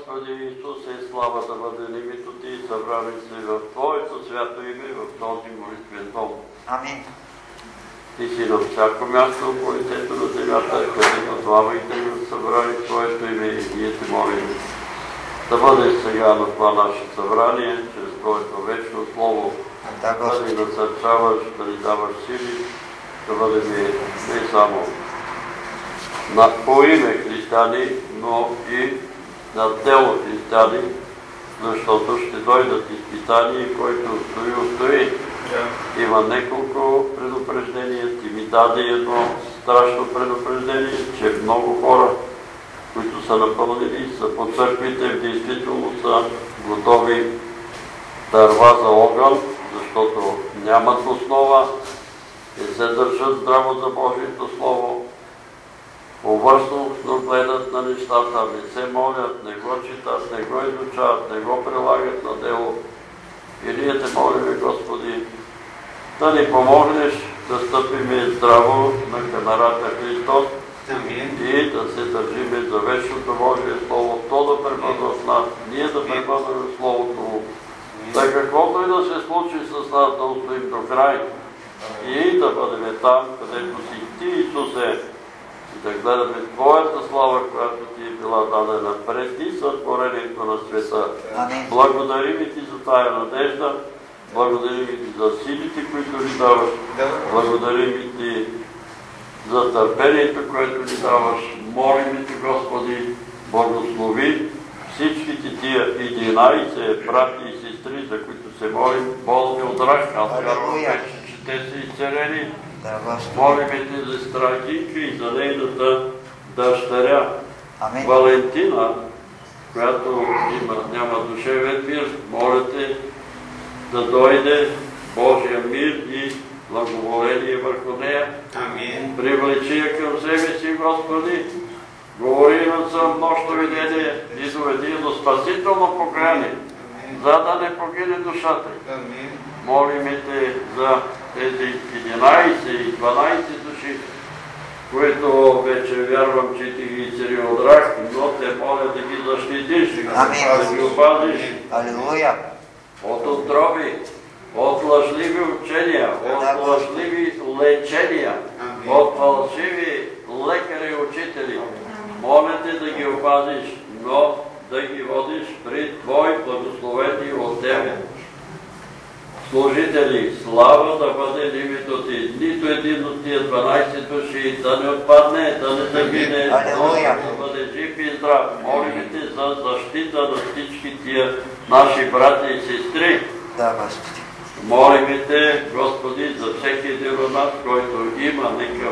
Господи Исусе, слава да бъде името Ти, събрани се в Твоето свято име, в този молитвен дом. Амин. Ти си на всяко място по лицето на земята, където двамата ни събрани в Твоето име и ние Те молим. Да бъдеш сега на това наше събрание, чрез Твоето вечно Слово, да ни насърчаваш, да ни даваш сили, да бъдем не само по име християни, но и на дело християни, защото ще дойдат изпитания, който устои. Има няколко предупреждения. Ти ми даде едно страшно предупреждение, че много хора, които са напълнени, са по църквите, в действителност са готови дърва за огън, защото нямат основа, не се държат здраво за Божието Слово, повърхностно гледат на нещата, не се молят, не го читат, не го изучават, не го прилагат на дело. И ние Те молим, Господи, да ни помогнеш да стъпиме здраво на камарата Христос и да се държиме за вечното Божие Слово, то да пребъдва в нас, ние да пребъдваме в Словото Му. Да каквото и да се случи с нас, да устоим до край и да бъдем там, където си Ти, Исусе, и да гледаме Твоята слава, която Ти е била дадена преди сътворението на света. Благодарим Ти за тая надежда, благодарим Ти за силите, които ни даваш, благодарим Ти за търпението, което ни даваш. Молим Ти, Господи, благослови всичките тия 11 брати и сестри, за които се молим, болни от рак. Аз вярвам вече, че те са изцелени. Молим Те за Страхинка и за нейната дъщеря Валентина, която няма душевен мир. Моля Те да дойде Божия мир и благоволение върху нея. Привлечи я към себе си, Господи. Говори на съм нощно видение и доведи до спасително покаяние, за да не погине душата. Молим Те за тези 11 и 12 души, които вече вярвам, че Ти ги изцелил от рак, но Те моля да ги защитиш, да ги опазиш от отроби, от лъжливи учения, от лъжливи лечения, от фалшиви лекари и учители. Моля Те да ги опазиш, но да ги водиш при Твои благословени от Тебе служители. Слава да бъде името Ти. Нито един от тия 12 души да не отпадне, да не загине, но да бъде жив и здрав. Молим Те за защита на всички тия наши брати и сестри. Молим Те, Господи, за всеки един от нас, който има някакъв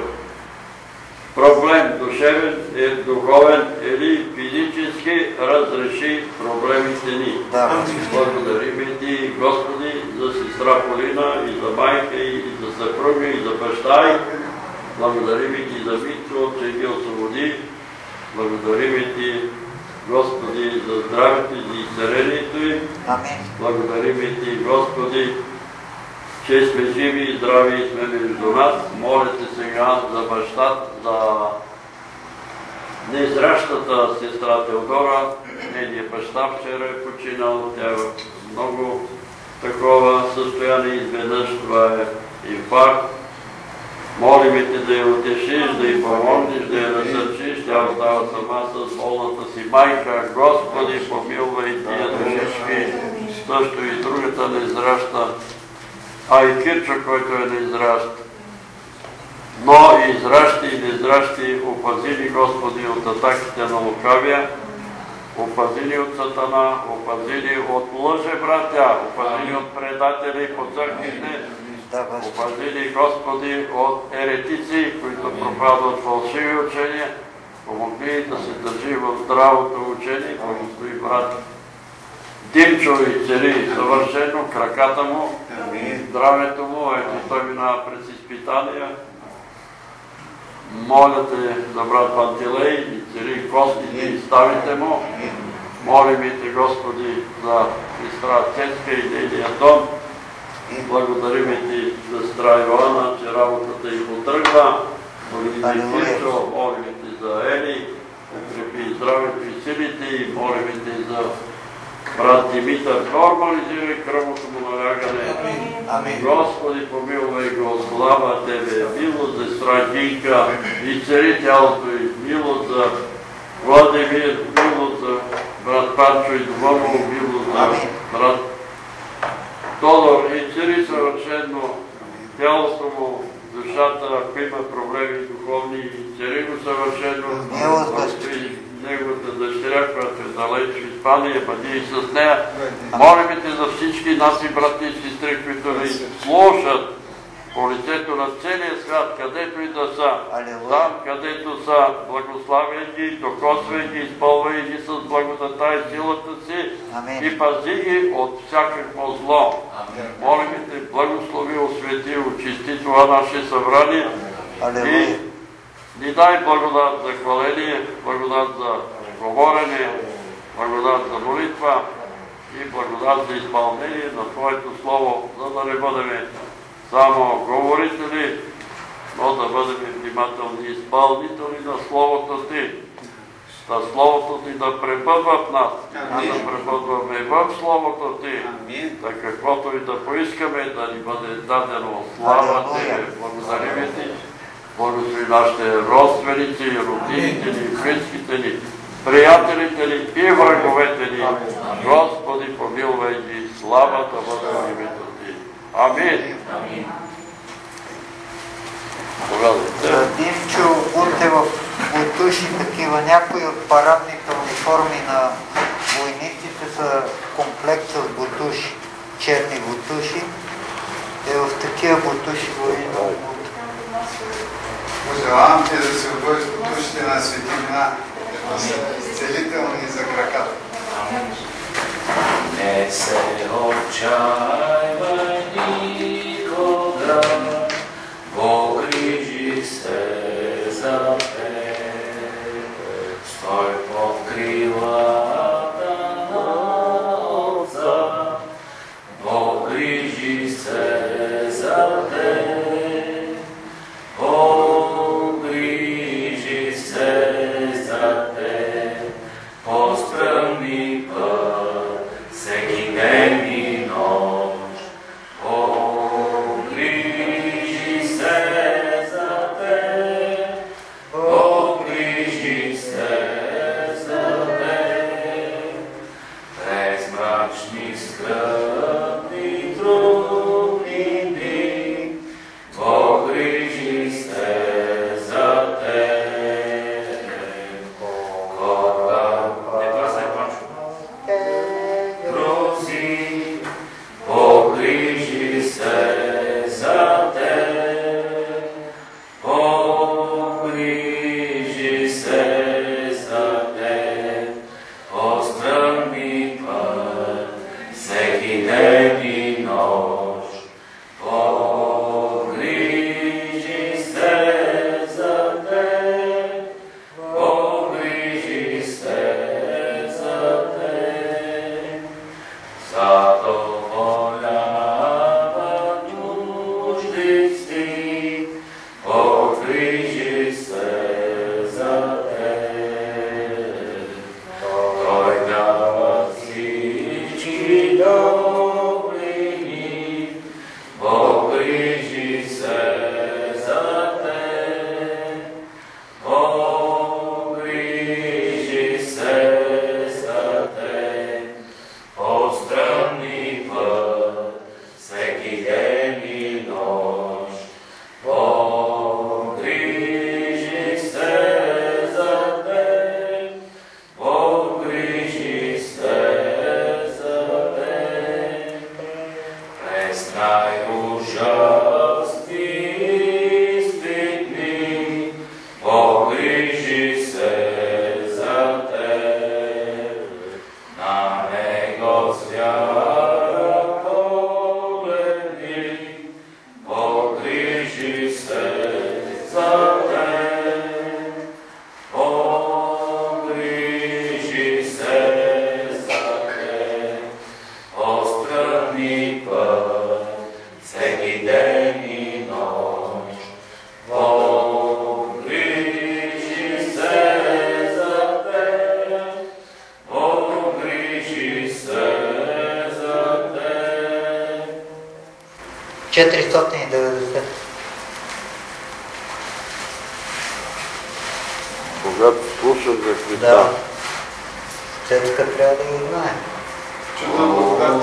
проблем, душевен, духовен или физически, разреши проблемите ни. Благодарим Ти, Господи, за сестра Полина и за майка и за съпруга и за баща. Благодарим Ти за Митко, че ги освободи. Благодарим Ти, Господи, за здравето и за изцелението им. Благодарим Ти, Господи, че сме живи и здрави и сме между нас. Моля Те сега за бащата, за незрящата сестра Теодора. Нейният баща вчера е починал. Тя е в много такова състояние. Изведнъж това е инфаркт. Молим Те да я утешиш, да й помогнеш, да я насърчиш. Тя остава сама с болната си майка. Господи, помилвай тия душички, също и другата незряща, а и Кирчо, който е незрящ. Но и зращи и незращи, опази ни, Господи, от атаките на лукавия, опази ни от сатана, опази ни от лъже братя, опази ни от предатели по църквите, опази ни, Господи, от еретици, които пропадат фалшиви учения. Помогни да се държи в здравото учение, благослови брат Димчо и цели съвършено краката му, здравето му, ето той минава през изпитания. Моля Те за брат Пантелей и цели костите и ставите му. Молим Те, Господи, за сестра Цецка и нейния дом. Благодарим Ти за сестра Йоана, че работата й потръгва. Молим Ти, Кирчо, молим Ти за Ели, укрепи здравето и силите и молим Те за брат Димитър. Нормализирай кръвното му налягане. Господи, помилвай го, слава Тебе, милост за Страхинка, изцели тялото й, милост за Владимир, милост за брат Панчо и Домово, милост за брат Тодор, изцели съвършено тялото му, душата, ако има проблеми духовни, изцели го съвършено, неговата дъщеря, която е далеч в Испания, бъди и с нея. Молим Те за всички наши брати и сестри, които ни слушат по лицето на целия свят, където и да са, там, където са, благославяй ги, докосвай ги, изпълвай ги с благодата и силата си и пази ги от всякакво зло. Молим Те, благослови, освети, очисти това наше събрание и ни дай благодат за хваление, благодат за говорене, благодат за молитва и благодат за изпълнение на Твоето Слово, за да не бъдем само говорители, но да бъдем внимателни изпълнители на Словото Ти. Да Словото Ти да пребъдва в нас, да пребъдваме в Словото Ти, да каквото и да поискаме, да ни бъде дадено. Слава Тебе, благодарим Ти. Благослови нашите родственици, родителите ни, близките ни, приятелите ни и враговете ни. Господи, помилвай ги, славата бъде в името Ти. Амин. Димчо Бунте в Бутуши, такива някои от парадните униформи на войниците са комплект с бутуши, черни бутуши. В такива бутуши воюват. Пожелавам Ти да се обоиш с бутушите на светлина, да са изцелителни за краката. Не се отчаивай никога, погрижи се за теб. Стой под крилата на Отца, погрижи се за теб. Погрижи се за теб, постръмни път, всеки ден и нощ. Погрижи се за теб, погрижи се 490. Когато слушам за Христа. Да. Цецка трябва да го знае. Чудна благодат.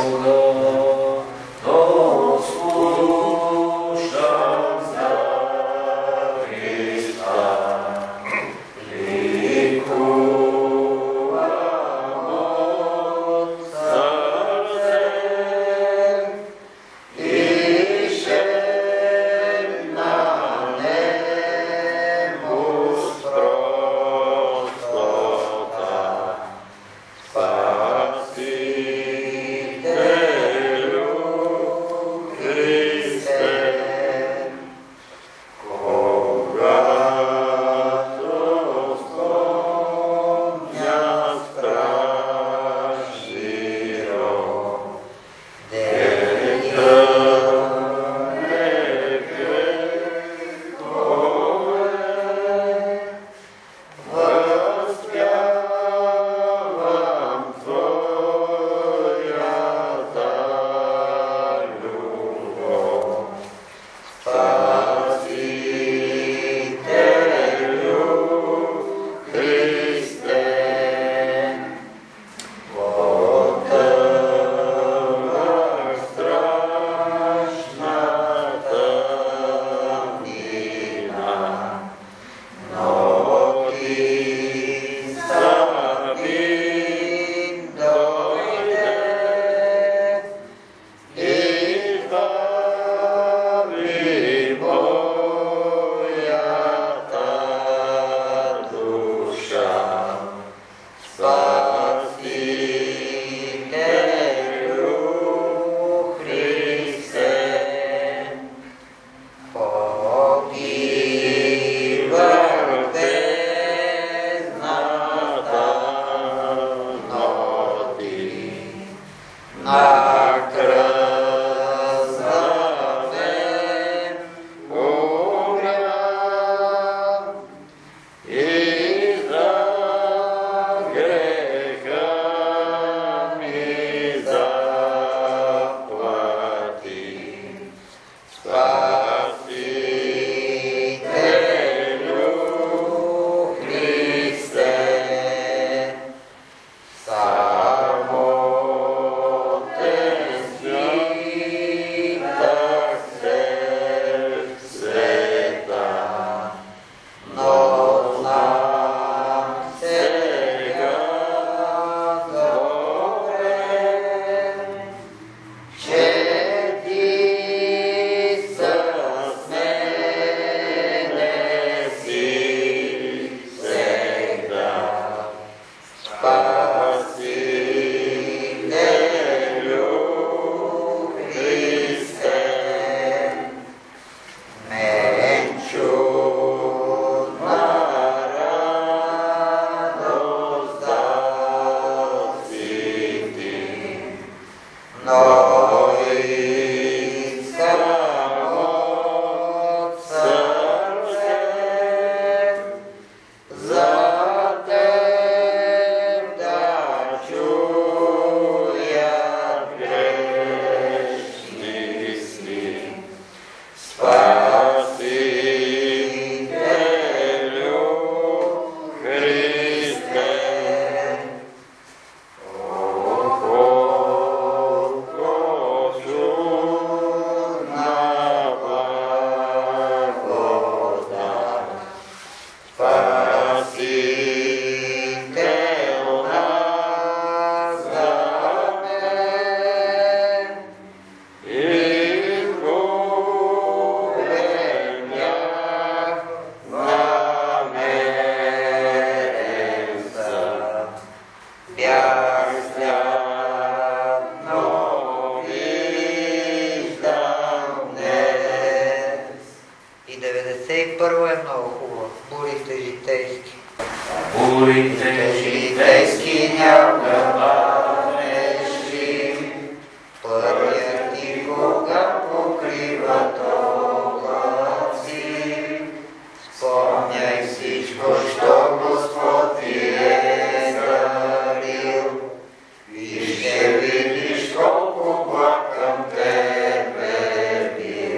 Ще видиш колко благ към тебе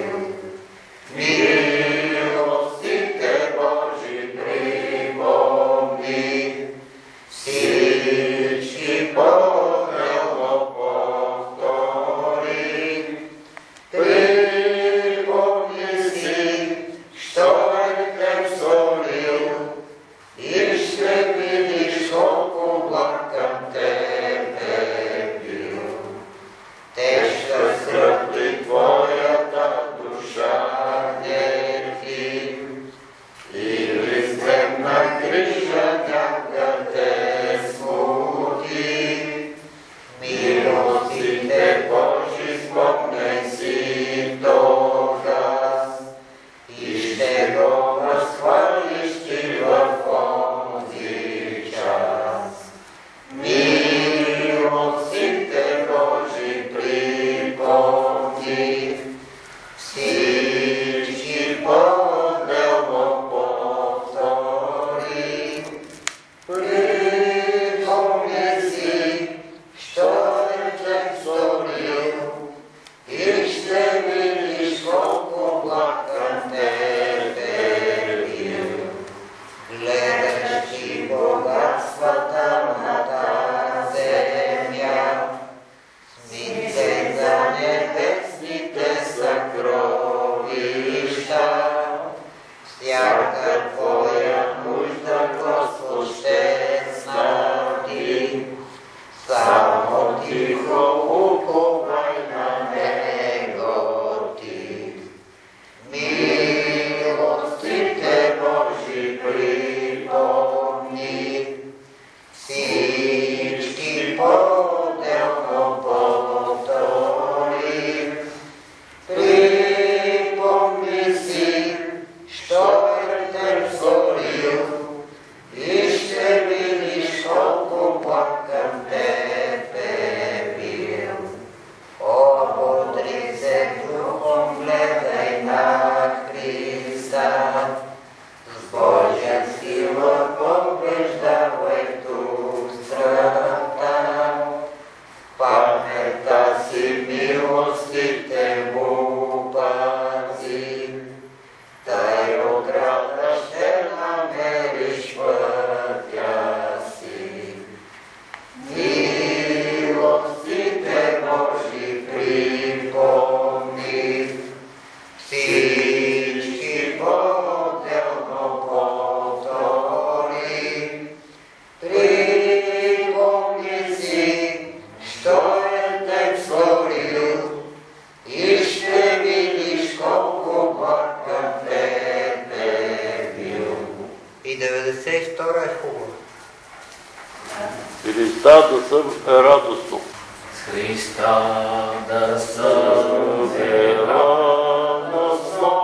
Христа да съм радостно. С Христа да съм радостно,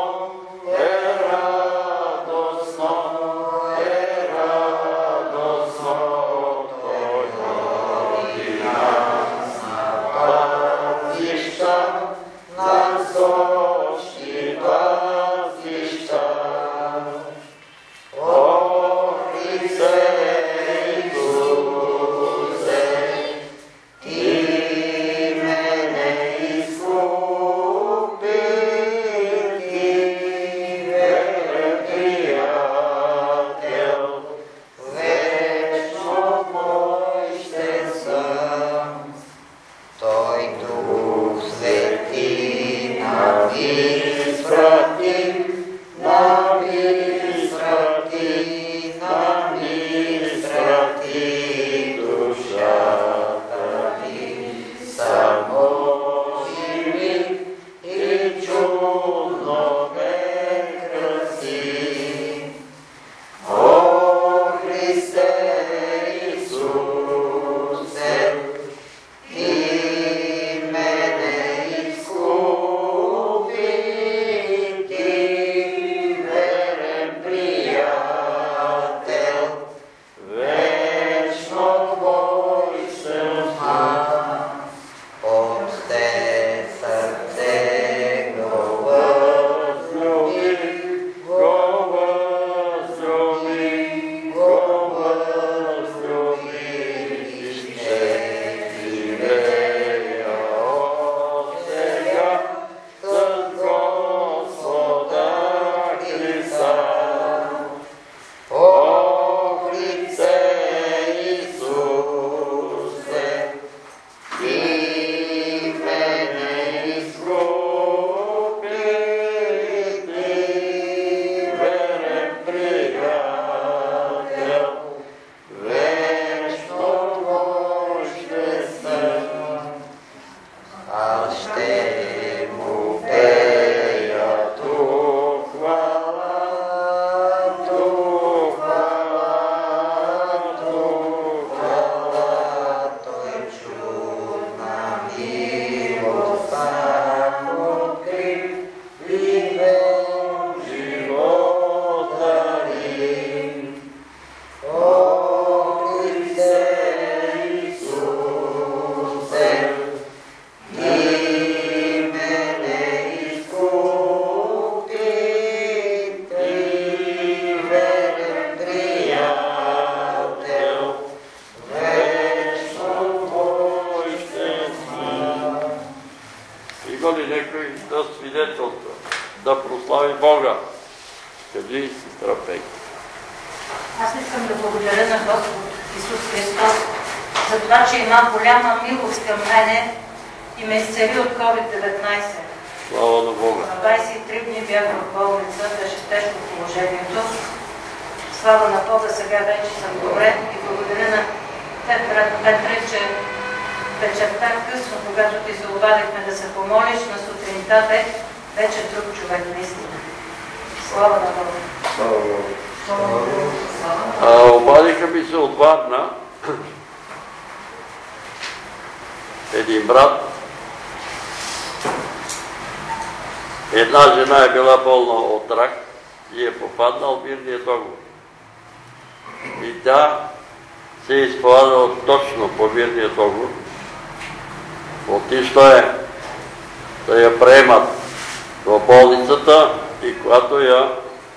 радостно, Той роди нас на пътища, на сочни пътища. О, Христе Исусе, Ти мене изкупи, Ти верен приятел, вечно Твой ще съм. Той Дух Свети нами изпрати, нами изпрати душата ми, само живи и чудно ме краси. О, Христе Исусе, Ти мене изкупи, Ти верен приятел, вечно Твой съм аз. Отте сърце го възлюби, и ще живея от сега с Господа Христа. О, Христе Исусе, Ти мене изкупи, Ти верен приятел, вечно Твой ще съм. Аз ще му пея ту хвала, ту хвала, Той чудна милост откри, живот дари. О, Христе Исусе, Ти мене изкупи, Ти верен приятел, вечно Твой ще съм. Има ли някой да свидетелства, да прослави Бога? Кажи, сестра Пейка. Аз искам да благодаря на Господ Исус Христос за това, че има голяма милост към мене и ме изцели от COVID-19. Слава на Бога. На 23 дни бях в болница, беше тежко положението. Слава на Бога, сега вече съм добре и благодаря на теб, брат Петре, че вечерта късно, когато ти се обадихме да се помолиш, на сутринта вече друг човек наистина. Слава на Бога. Обадиха ми се от Варна един брат. Една жена е била болна от рак и е попаднал в мирния договор. И тя се е изповядала точно по мирния договор. Отишла е да я приемат в болницата и когато я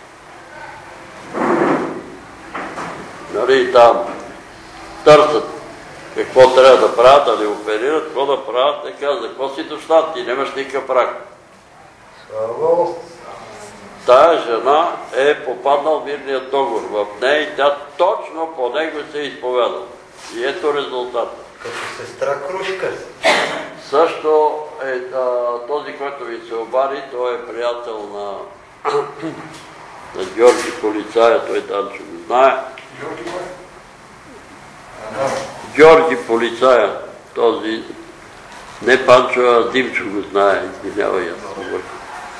там търсят какво трябва да правят, да ли оперират, какво да правят, те казват, за какво си дошла, ти нямаш никакъв рак. Тая жена е попаднал в мирния договор в нея и тя точно по него се е изповядала. И ето резултата. Като сестра Крушка. Също е този, който ви се обади, той е приятел на Георги Полицая, той Данчо го знае. Георги Полицая, този, не Панчо, а Димчо го знае, извинявай, аз съм върху.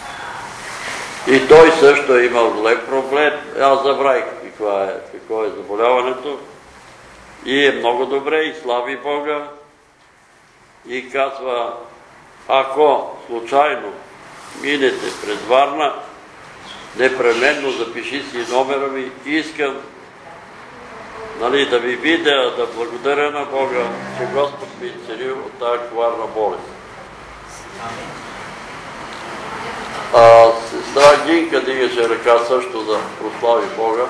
И той също е имал голям проблем, аз забравих какво е заболяването. И е много добре и слави Бога. И казва, ако случайно минете през Варна, непременно запиши си номера ми. Искам да ви видя, да благодаря на Бога, че Господ ми изцелил от тази коварна болест. Сестра Гинка дигаше ръка също да прослави Бога.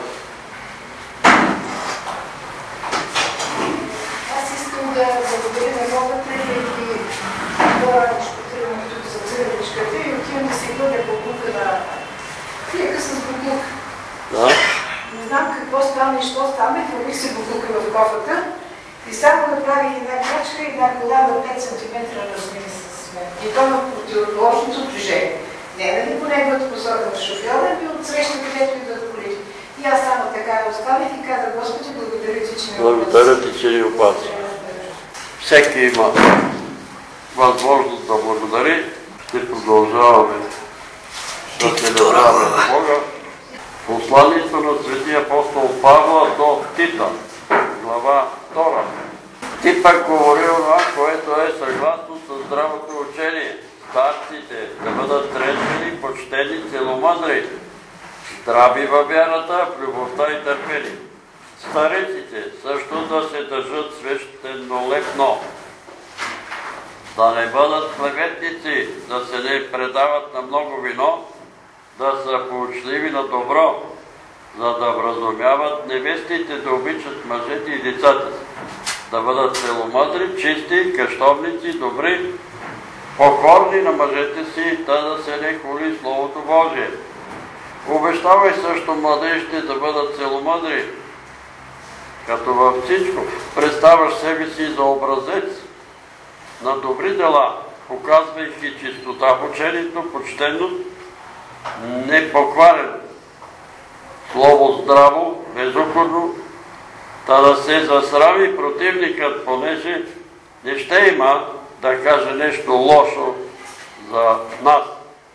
Аз искам да благодаря на Бога, тъй и по-раничко тръгнах тук за църквичката и отивам да си бъде буклука на клика с буклук. Да. Не знам какво стане и що стане, хвърлих се буклука в кофата и само направих една крачка и една кола на 5 см размини с мен. И то на противоположното движение. Не нали по неговата посока на шофьора, би от среща, където идват колите. И аз само така оставих и казах, Господи, благодаря ти, че ми опази. Благодаря ти, че ни опази. Всеки има възможност да благодари. Ще продължаваме да се надяваме на Бога. Посланието на светия апостол Павла до Тита, глава 2. Ти пък говори това, което е съгласно с здравото учение. Старците да бъдат трезвени, почтени, целомъдри, здрави във вярата, в любовта и търпение. Стареците също да се държат свещенолепно, да не бъдат клеветници, да се не предават на много вино, да са поучливи на добро, за да вразумяват невестите, да обичат мъжете и децата си, да бъдат целомъдри, чисти, къщовници, добри, покорни на мъжете си, да се не хули Словото Божие. Обещавай също младежите да бъдат целомъдри, като във всичко представяш себе си за образец на добри дела, показвайки чистота в учението, почтеност, непокварен, слово здраво, безукорно, да се засрави противникът, понеже не ще има да каже нещо лошо за нас.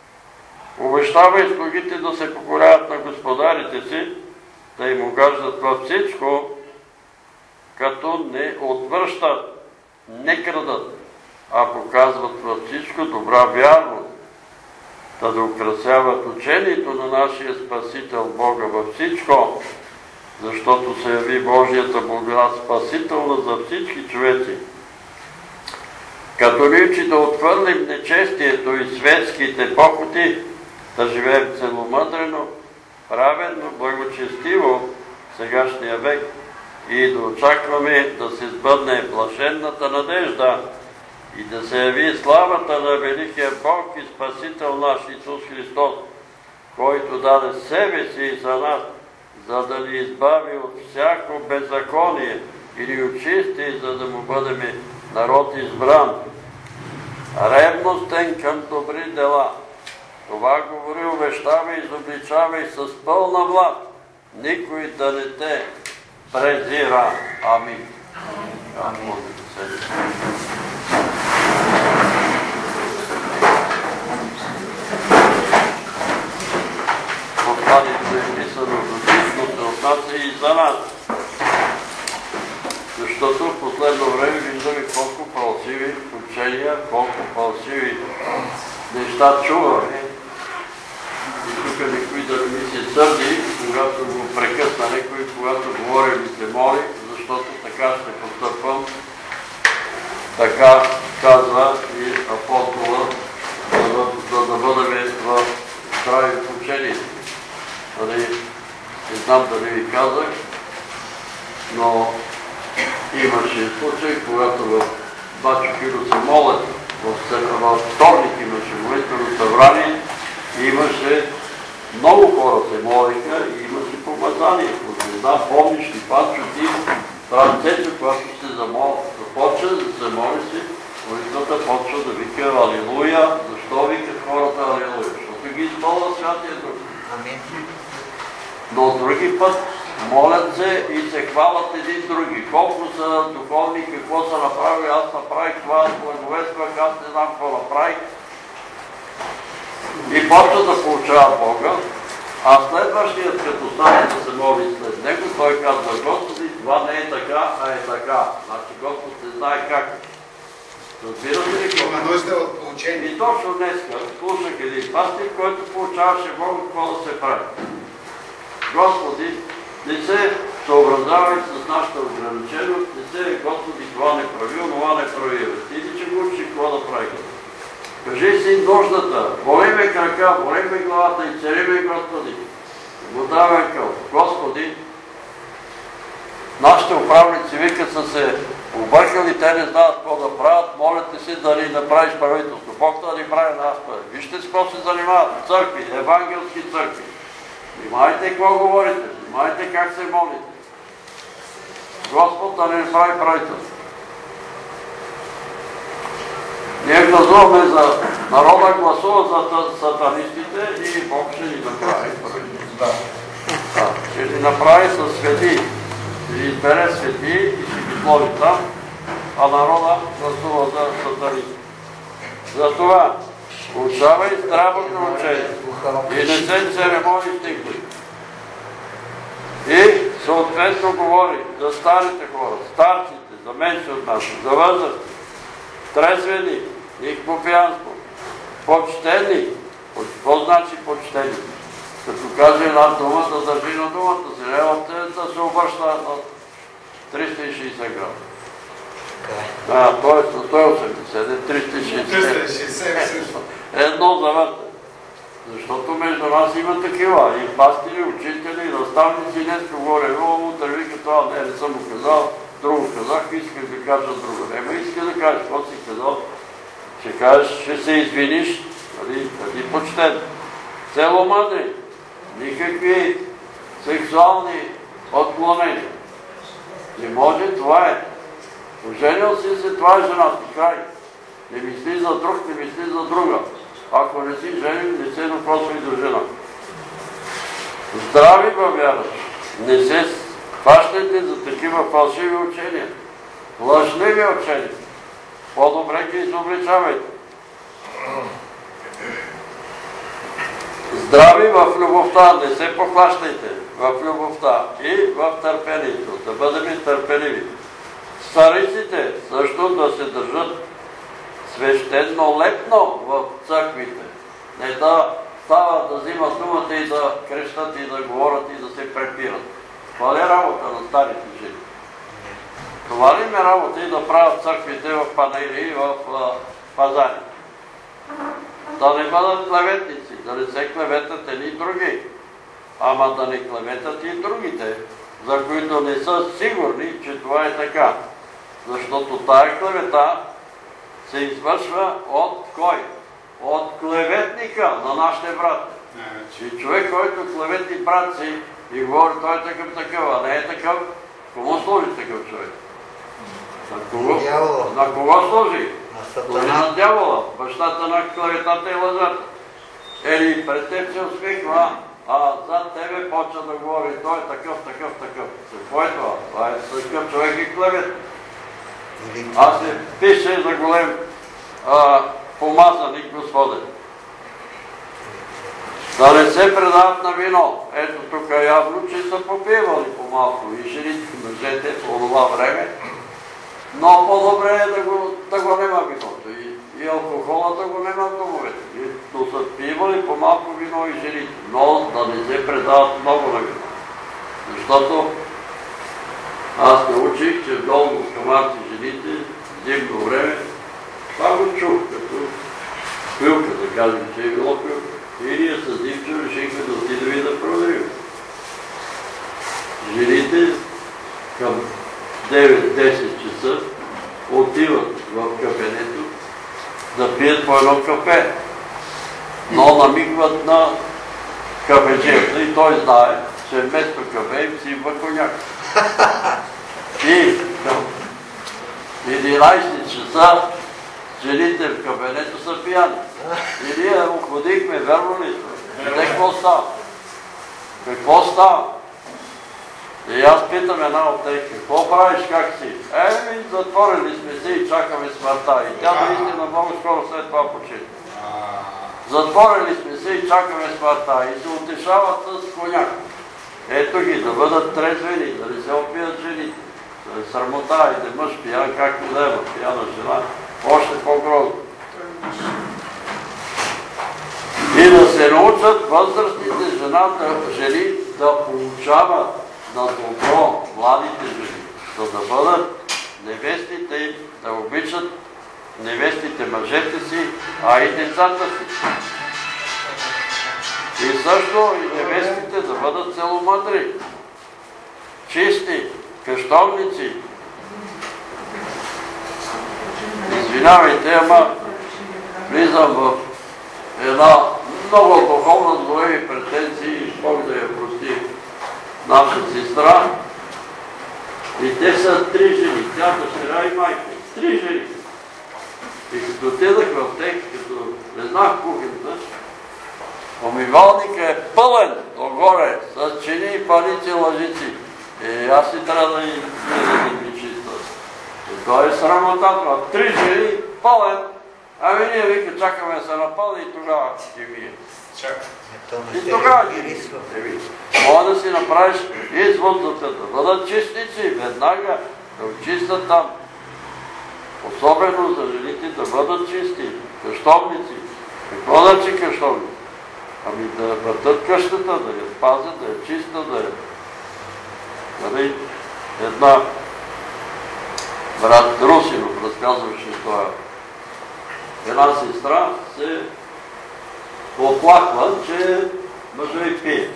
Обещавай слугите да се покоряват на господарите си, да им угаждат във всичко, като не отвръщат, не крадат, а показват във всичко добра вярност, да украсяват учението на нашия Спасител Бога във всичко, защото се яви Божията благодат спасителна за всички човеци. Като ни учи да отхвърлим нечестието и светските похоти, да живеем целомъдрено, праведно, благочестиво в сегашния век и да очакваме да се сбъдне блаженната надежда и да се яви славата на великия Бог и Спасител наш Исус Христос, който даде себе си за нас, за да ни избави от всяко беззаконие и ни очисти, за да му бъдем народ избран, ревностен към добри дела. Това говори, обещава и изобличава и с пълна власт. Никой да не те презира. Амин. Амин. Посланието е писано дотично се отнася и за нас. Защото в последно време виждаме колко фалшиви учения, колко фалшиви неща чуваме. И тук никой да ми се сърди, когато го прекъсна някой, когато говори ми се моли, защото така ще постъпвам. Така казва и апостола, за да бъдем в здрави учения. Не знам дали ви казах, но имаше случай, когато в Бачо Хиро се молят, във вторник имаше молитвено събрание и имаше много хора се молиха и имаше помазание. Не знам, помниш ли, Панчо, ти, Францето, когато се започва да се моли си, молитвата почва да вика Алилуя. Защо викат хората Алилуя? Защото ги изпълва Святия Дух. Но други път молят се и се хвалят един други. Колко са духовни, какво са направили, аз направих това, аз благовествах, аз не знам какво направих. И почва да получава Бога, а следващият, като стане да се моли след него, той казва: Господи, Това не е така, а е така. Значи Господ не знае как. Разбирате ли какво? Има нужда от получение. И точно днеска слушах един пастир, който получаваше Бога какво да се прави. Господи, не се съобразявай с нашата ограниченост, не се, Господи, това не прави, онова не прави. Ти че го учи какво да прави. Кажи си нуждата, боли ме крака, боли ме главата и цели ме, Господи. Го давай към Господи. Нашите управници вика са се объркали, те не знаят какво да правят, молят си да ни направиш правителство. Бог да ни прави нас пари. Вижте с какво се занимават. Църкви, евангелски църкви. Внимайте какво говорите, внимайте как се молите. Господ да ни прави правителство. Ние гласуваме за народа, гласува за сатанистите и Бог ще ни направи правителство. Ще ни направи със свети. Ще избере свети и ще ги сложи там, а народа гласува за сатанисти. Затова учавай здравото учение и не се церемони с никой. И съответно говори за старите хора, старците, за менши от нас, за възрастни, трезвени, никакво пиянство, почтени. Какво значи почтени? Като каже една дума, да държи на думата си, не да се обръща на 360 градуса. Тоест на 180, не 360. Едно завърте. Защото между нас има такива, и пастири, учители, и наставници, днес говоря, утре вика това, не съм го казал, друго казах, исках да кажа друго. Нема иска да кажеш, какво си казал, ще кажеш, ще се извиниш, нали почтен. Цело мъдри, никакви сексуални отклонения. Не може, това е. Оженил си се, това е жената, край. Не мисли за друг, не мисли за друга. Ако не си женен, не се допросва и до жена. Здрави във вярата. Не се хващайте за такива фалшиви учения. Лъжливи учения. По-добре ги изобличавайте. Здрави в любовта, не се похващайте в любовта и в търпението. Да бъдем търпеливи. Стариците също да се държат свещено лепно в църквите. Не да стават да взимат думата и да крещат и да говорят и да се препират. Това ли е работа на старите жени? Това ли е работа и да правят църквите в панели и в пазари? Да не бъдат клеветници, да не се клеветат едни и други. Ама да не клеветат и другите, за които не са сигурни, че това е така. Защото тая клевета се извършва от кой? От клеветника на нашите брати. И човек, който клевети брат си и говори, той е такъв, а не е такъв, кому служи такъв човек? На кого служи? Служи на дявола, бащата на клеветата и лъжата. Или пред теб се усмихва, а зад тебе почва да говори, той е такъв. Какво е това? Това е такъв човек и клевет. Аз се пише за голем помазаник Господен. Да не се предават на вино. Ето тук явно, че са попивали по-малко и жените, мъжете по това време. Но по-добре е да го нема виното. И алкохола да го нема в домовете. Но са пивали по-малко вино и жените. Но да не се предават много на вино. Защото аз научих, че долу в камарци жените, зимно време, това го чух, като пилка, да кажем, че е било пилка. И ние с Димчо решихме да отидем и да проверим. Жените към 9-10 часа отиват в кафенето да пият по едно кафе, но намигват на кафеджията и той знае, че вместо кафе им си има коняк. И към 11 часа жените в кафенето са пияни. И ние уходихме, верно ли сме? Какво става? Какво става? И аз питам една от тях, какво правиш, как си? Затворили сме се и чакаме смъртта. И тя наистина много скоро след това почина. Затворили сме се и чакаме смъртта. И се утешават с коняк. Ето ги, да бъдат трезвени, да не се опият жените. Да е срамота, и да мъж пиян, както да е, пияна жена, още по-грозно. И да се научат възрастните жени да получават на добро младите жени, за да бъдат невестите им, да обичат невестите мъжете си, а и децата си. И също и невестите да бъдат целомъдри, чисти, къщовници. Извинявайте, ама влизам в една много духовна, с големи претенции, Бог да я прости, наша сестра. И те са 3 жени, тя дъщеря и майка. 3 жени. И като отидах в тях, като не знах кухнята, умивалника е пълен догоре с чини, паници, лъжици. И аз си трябва да ги чиста. И това е срамота това. 3 жени, пълен. Ами ние вика, чакаме да се напълни и тогава ще вие. И тогава ще вие. Мога да си направиш извод да бъдат чистици, веднага да очистят там. Особено за жените да бъдат чисти, къщовници. Какво значи къщовници? Ами да въртат къщата, да я спазят, да я чиста, да я... Нали, една брат Русинов разказваше това. Една сестра се оплаква, че мъжа й пие.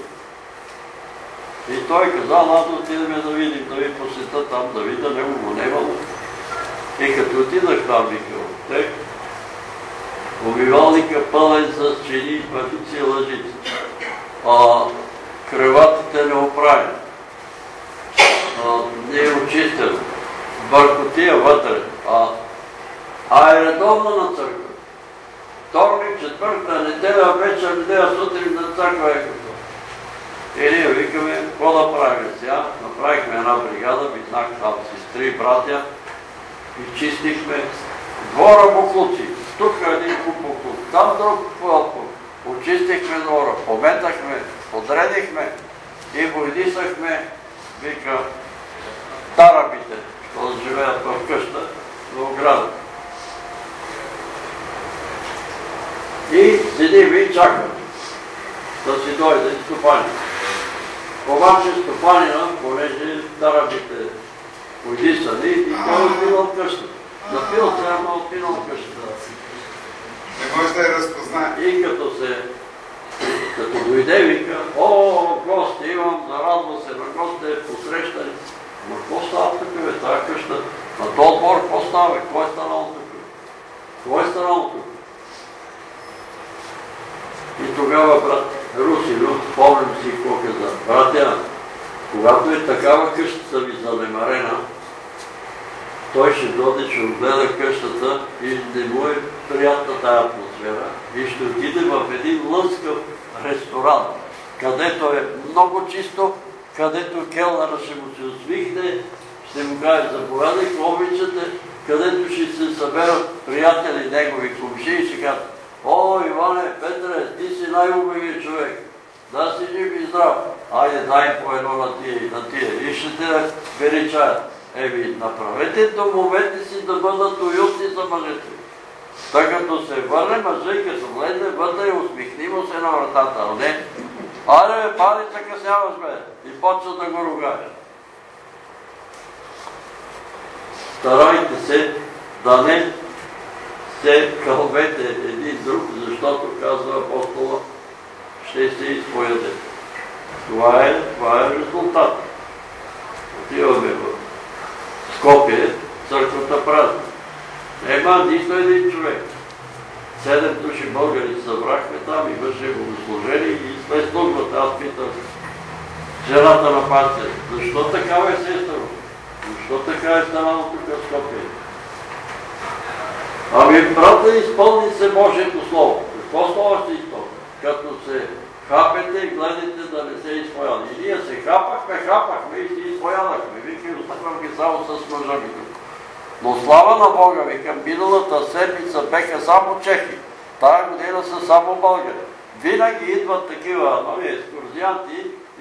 И той казал, да отидем да видим, да ви посета там, да видя, него го немало. И като отидах там, викал, те, умивалника пълен с чини, пътици и лъжици. Креватите не оправени. Не е очистено. Бъркотия вътре. Е редовно на църква. Вторник, четвърта, неделя, вечер, неделя, сутрин на църква е като. И ние викаме, какво да правим сега? Направихме една бригада, виднах там сестри, братя, и чистихме двора буклуци. Тук един куп буклук, там друг буклук. Очистихме двора, пометахме, подредихме и войдисахме, вика, тарабите, които живеят в къща, в ограда. И седим и чакаме да си дойде стопанин. Обаче стопанина, понеже тарабите войдисани, и той отпинал къщата. Напил се, ама отпинал къщата. Не може да я разпознае. И като дойде, вика, гости имам, зарадва се на гости, посрещани. Ма какво става тук, бе, тая къща? На този двор, какво става, бе? Какво е станало тук? Какво е станало тук? И тогава брат Русинов, спомням си какво каза. Братя, когато е такава къщата ви занемарена, той ще дойде, ще огледа къщата и не му е приятна тая атмосфера и ще отиде в един лъскав ресторант, където е много чисто, където келнера ще му се усмихне, ще му каже заповядай, какво обичате, където ще се съберат приятели негови комши и ще кажат: Иване, Петре, ти си най-убавият човек, да си жив и здрав, айде дай по едно на тия и на тия и ще те величаят. Направете домовете си да бъдат уютни за мъжете. Така като се върне мъжа и като влезе вътре, усмихни му се на вратата, а не: айде бе, пали, закъсняваш бе, и почва да го ругаеш. Старайте се да не се кълвете един друг, защото, казва апостола, ще се изпояде. Това е резултат. Отиваме в Скопие, църквата празна. Ема нито един човек. 7 души българи събрахме там, имаше богослужение и след службата аз питам жената на пастир: защо такава е сестро? Защо така е станало тук в Скопие? Ами брата, изпълни се Божието Слово. Какво слово ще изпълни? Като се хапете и гледате да не се изпояда. И ние се хапахме и се изпоядахме. Викам, оставям ги само с мъжа ми тук. Но слава на Бога, викам, миналата седмица беха само чехи. Тая година са само българи. Винаги идват такива екскурзианти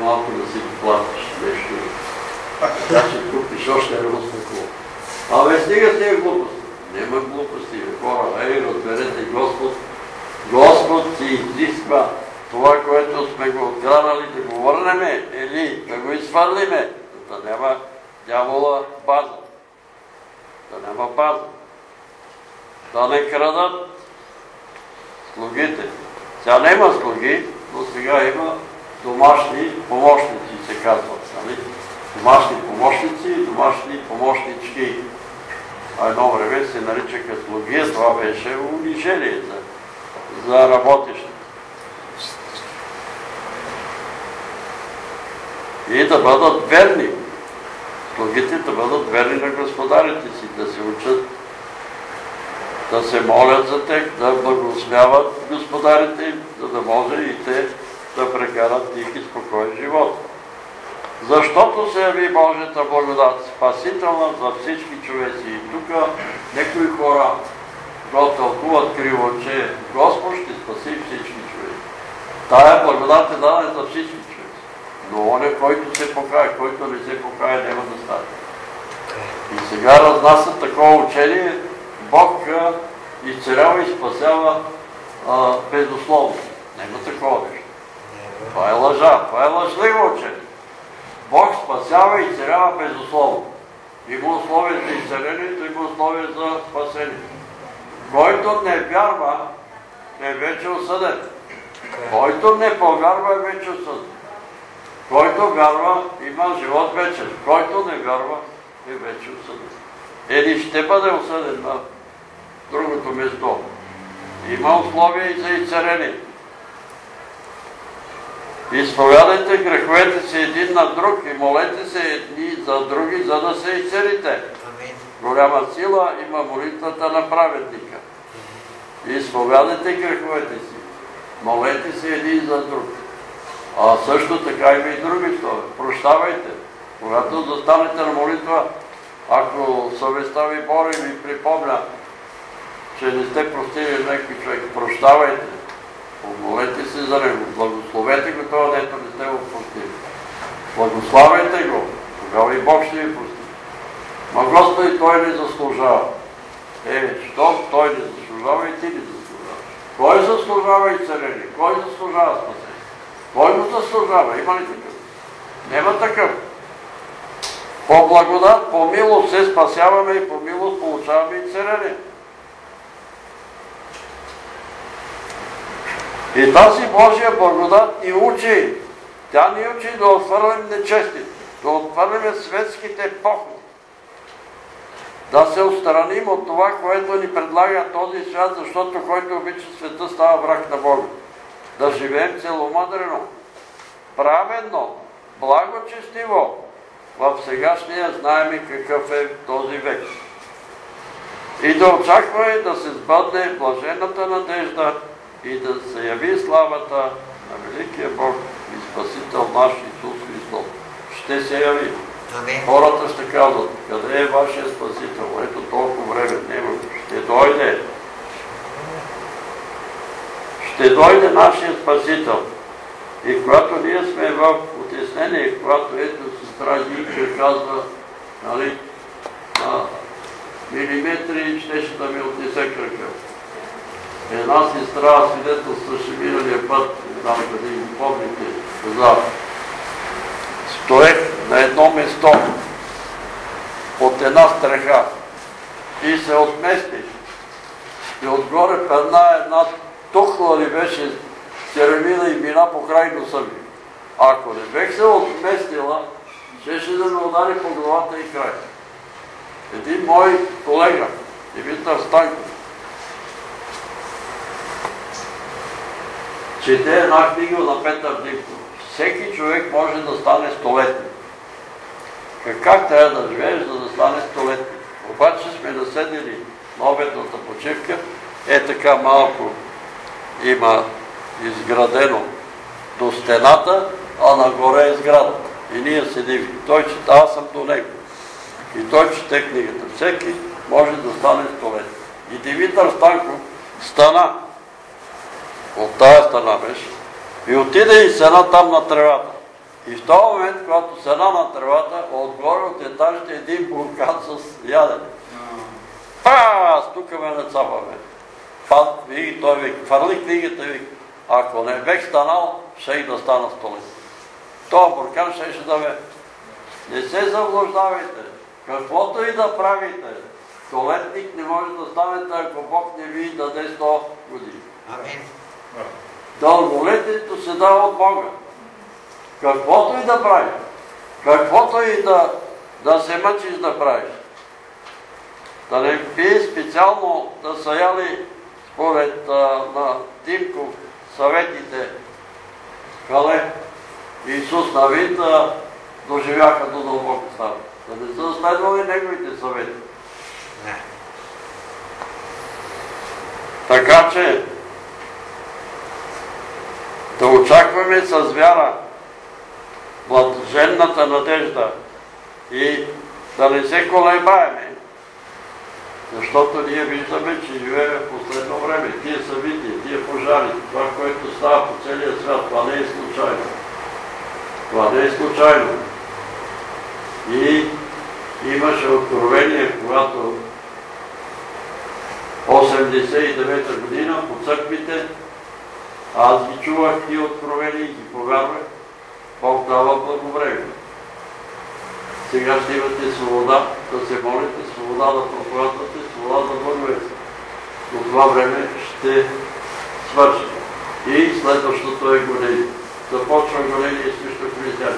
малко да си платиш нещо. Така ще купиш още едно стъкло. Абе, стига с тия глупости. Нема глупости, хора. Разберете, Господ си изисква това, което сме го откраднали, да го върнеме или да го изхвърлиме, да няма дявола база. Да няма база. Да не крадат слугите. Сега няма слуги, но сега има домашни помощници. се казват, нали? Домашни помощници и домашни помощнички. А едно време се наричаха слуги, това беше унижение за работещите. И да бъдат верни. Слугите да бъдат верни на господарите си, да се учат, да се молят за тях, да благословяват господарите им, за да може и те да прекарат тих и спокоен живот. Защото се яви Божията благодат, спасителна за всички човеци. И тук някои хора го тълкуват криво, че Господ ще спаси всички човеци. Тая благодат е дадена за всички човеци. Но оня, който се покая, който не се покая, няма да стане. И сега разнасят такова учение, Бог изцелява и спасява безусловно. Няма такова нещо. Това е лъжа, това е лъжливо учение. Бог спасява и изцелява безусловно. Има условия за изцелението, има условия за спасението. Който не вярва, е вече осъден. Който не повярва, е вече осъден. Който вярва, има живот вечен. Който не вярва, е вече осъден. Или ще бъде осъден на другото место. Има условия и за изцеление. Изповядайте греховете си един на друг и молете се едни за други, за да се изцелите. Голяма сила има молитвата на праведника. Изповядайте греховете си. Молете се един за друг. А също така има и други слови. Прощавайте. Когато застанете на молитва, ако съвестта ви бори и ви припомня, че не сте простили някой човек, прощавайте. Помолете се за него. Благословете го това, дето не сте го простили. Благославяйте го. Тогава и Бог ще ви прости. Ма Господи, той не заслужава. Щом той не заслужава и ти не заслужаваш. Кой заслужава изцеление? Кой заслужава спасение? Кой му заслужава? Има ли такъв? Нема такъв. По благодат, по милост се спасяваме и по милост получаваме изцеление. И тази Божия благодат ни учи. Тя ни учи да отхвърлим нечестите, да отхвърлим светските похоти. Да се отстраним от това, което ни предлага този свят, защото който обича света става враг на Бога. Да живеем целомъдрено, праведно, благочестиво. В сегашния знаем какъв е този век. И да очакваме да се сбъдне блаженната надежда и да се яви славата на великия Бог и Спасител наш Исус Христос. Ще се яви. Хората ще казват, къде е вашия Спасител? Ето толкова време няма. Ще дойде. Ще дойде нашия Спасител. И когато ние сме в отеснение, когато ето сестра Ника казва, нали, на милиметри щеше да ми отнесе кръка. Една сестра свидетелстваше миналия път, знам къде им помните, каза, стоех на едно место от една стреха и се отместих. И отгоре падна една тухла ли беше черемина и мина по край носа ми. Ако не бех се отместила, щеше да ме удари по главата и край. Един мой колега, Димитър Станков, чете една книга на Петър Димков. Всеки човек може да стане столетник. Как трябва да живееш, за да стане столетник? Обаче сме наседнали на обедната почивка. Така малко има изградено до стената, а нагоре е сградата. И ние седим. Той чете, аз съм до него. И той чете книгата. Всеки може да стане столетник. И Димитър Станков стана. От тая страна беше. И отиде и седна там на тревата. И в този момент, когато седна на тревата, отгоре от етажите един буркан с ядене. Тук ме нацапаме. И той вика, фърли книгата и вика, ако не бех станал, щех да стана столетник. Това буркан щеше да ме. Не се заблуждавайте. Каквото и да правите, столетник не може да станете, ако Бог не ви даде 100 години. Амин. Дълголетието се дава от Бога. каквото и да правиш, каквото и да се мъчиш да правиш. Да не би специално да са яли според на Димко съветите Кале и Исус Навин да доживяха до дълбоко стане. Да не са следвали неговите съвети. Не. Така че да очакваме с вяра блаженната надежда и да не се колебаеме, защото ние виждаме, че живеем в последно време. Тия събития, тия пожари, това, което става по целия свят, това не е случайно. Това не е случайно. И имаше откровение, когато 89-та година по църквите, аз ги чувах тия откровения и ги повярвах, Бог дава благовремие. Сега ще имате свобода да се молите, свобода да проповядвате, свобода да благовестите. Но това време ще свърши. И следващото е гонение. Започва гонение срещу християни.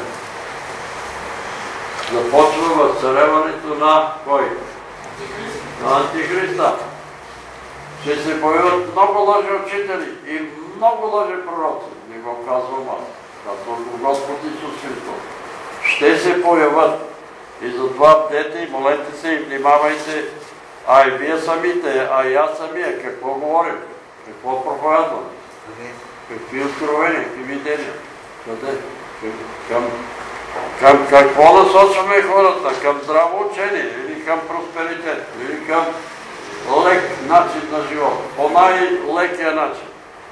Започва възцаряването на кой? На Антихриста. Ще се появят много лъжи учители и много лъжи пророци. Не го казвам аз. Казвам го Господ Исус Христос. Ще се появят. И затова бдете и молете се и внимавайте, а и вие самите, а и аз самия, какво говорим, какво проповядваме, какви откровения, какви видения, къде, към какво насочваме хората, към здраво учение или към просперитет, или към лек начин на живот, по най-лекия начин.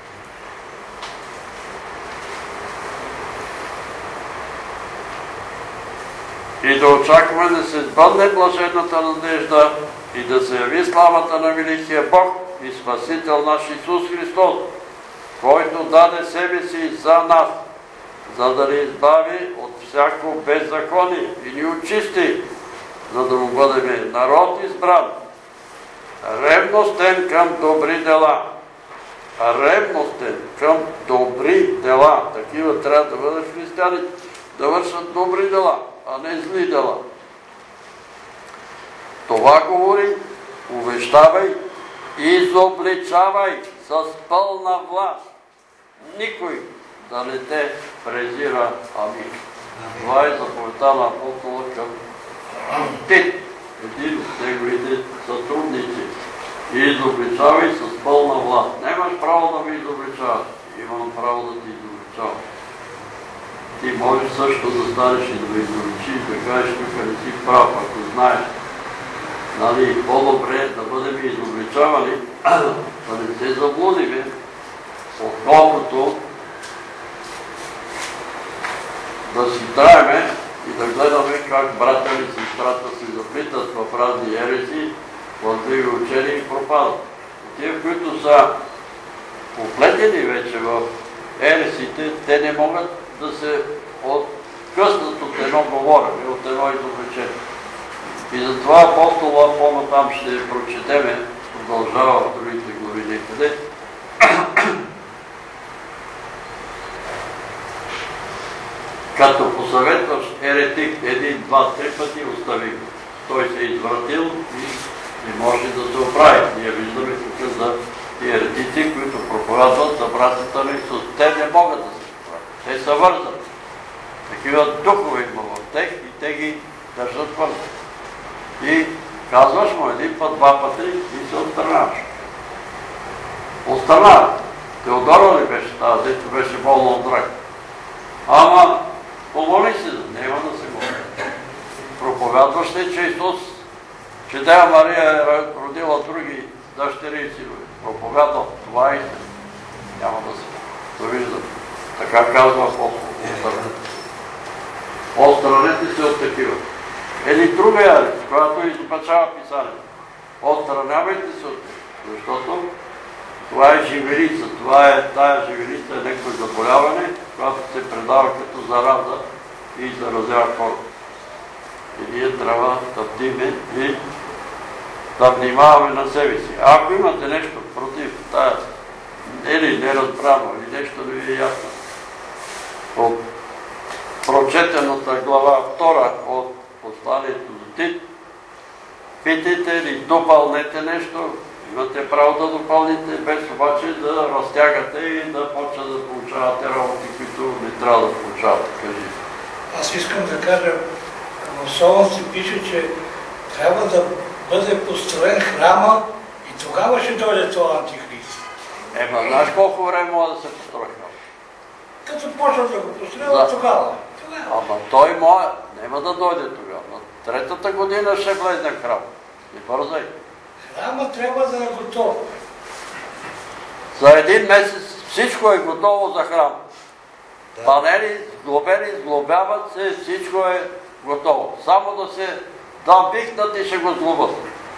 И да очакваме да се сбъдне блаженната надежда и да се яви славата на великия Бог и Спасител наш Исус Христос, който даде себе си за нас, за да ни избави от всяко беззаконие и ни очисти, за да му бъдем народ избран, ревностен към добри дела. Ревностен към добри дела. Такива трябва да бъдат християни, да вършат добри дела, а не зли дела. Това говори, увещавай и изобличавай с пълна власт. Никой да не те презира. Амин. Това е заповедта на апостола към Тит, един от неговите сътрудници. И изобличавай с пълна власт. Нямаш право да ме изобличаваш. Имам право да ти изобличавам. Ти можеш също да станеш и да ме изобличиш, да кажеш, тук не си прав, ако знаеш. Нали, по-добре да бъдем изобличавани, да не се заблудиме, отколкото да си траеме и да гледаме как брата или сестрата се заплитат в разни ереси, лъжливи учения и пропадат. Тие, които са поплетени вече в ересите, те не могат да се откъснат от едно говорене, от едно изобличение. И затова апостола по-натам ще прочетеме, продължава в другите глави некъде. Като посъветваш еретик един, два, три пъти, остави го. Той се е извратил и не може да се оправи. Ние виждаме тук за еретици, които проповядват за братята на Исус. Те не могат да се оправят. Те са вързани. Такива духове има в тях и те ги държат вързани. И казваш му един път, два пъти и се отстраняваш. Отстраняваш. Теодора ли беше тази, дето беше болна от рак? Ама помоли се, няма да се моли. Проповядваш ли, че Исус, че Дева Мария е родила други дъщери и синове? Проповядвам, това е истина. Няма да се моли. Довиждам. Така казва апостол. Отстранете се от такива. Или друга ярец, която изопачава писанието. Отстранявайте се от това, защото това е живелица. Тая живелица е някакво заболяване, която се предава като зараза и заразява хората. И ние трябва да бдиме и да внимаваме на себе си. А ако имате нещо против тая или неразбрано, или нещо не ви е ясно, от прочетената глава 2 от посланието до Тит. Питайте или допълнете нещо, имате право да допълните, без обаче да разтягате и да почвате да получавате работи, които не трябва да получавате. Кажи. Аз искам да кажа, в Солон се пише, че трябва да бъде построен храма и тогава ще дойде това антихрист. Знаеш колко време може да се построи храм? Като почва да го построят, тогава. Ама той няма да дойде тогава. На 3-та година ще влезе в храм. Не бързай. Храма трябва да е готов. За 1 месец всичко е готово за храм. Панели, сглобени, сглобяват се, всичко е готово. Само да се викнат и ще го сглобят.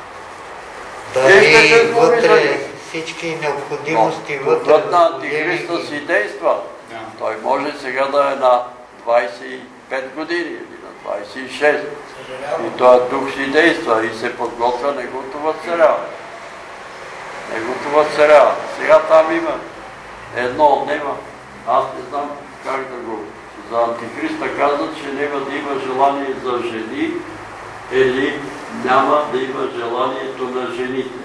Дали вътре всички необходимости вътре. Отвъд на антихриста си действа. Той може сега да е на 25 години или на 26. И този дух си действа и се подготвя неговото възцаряване. Неговото възцаряване. Сега там има едно отнема. Аз не знам как да го... За антихриста каза, че няма да има желание за жени или няма да има желанието на жените.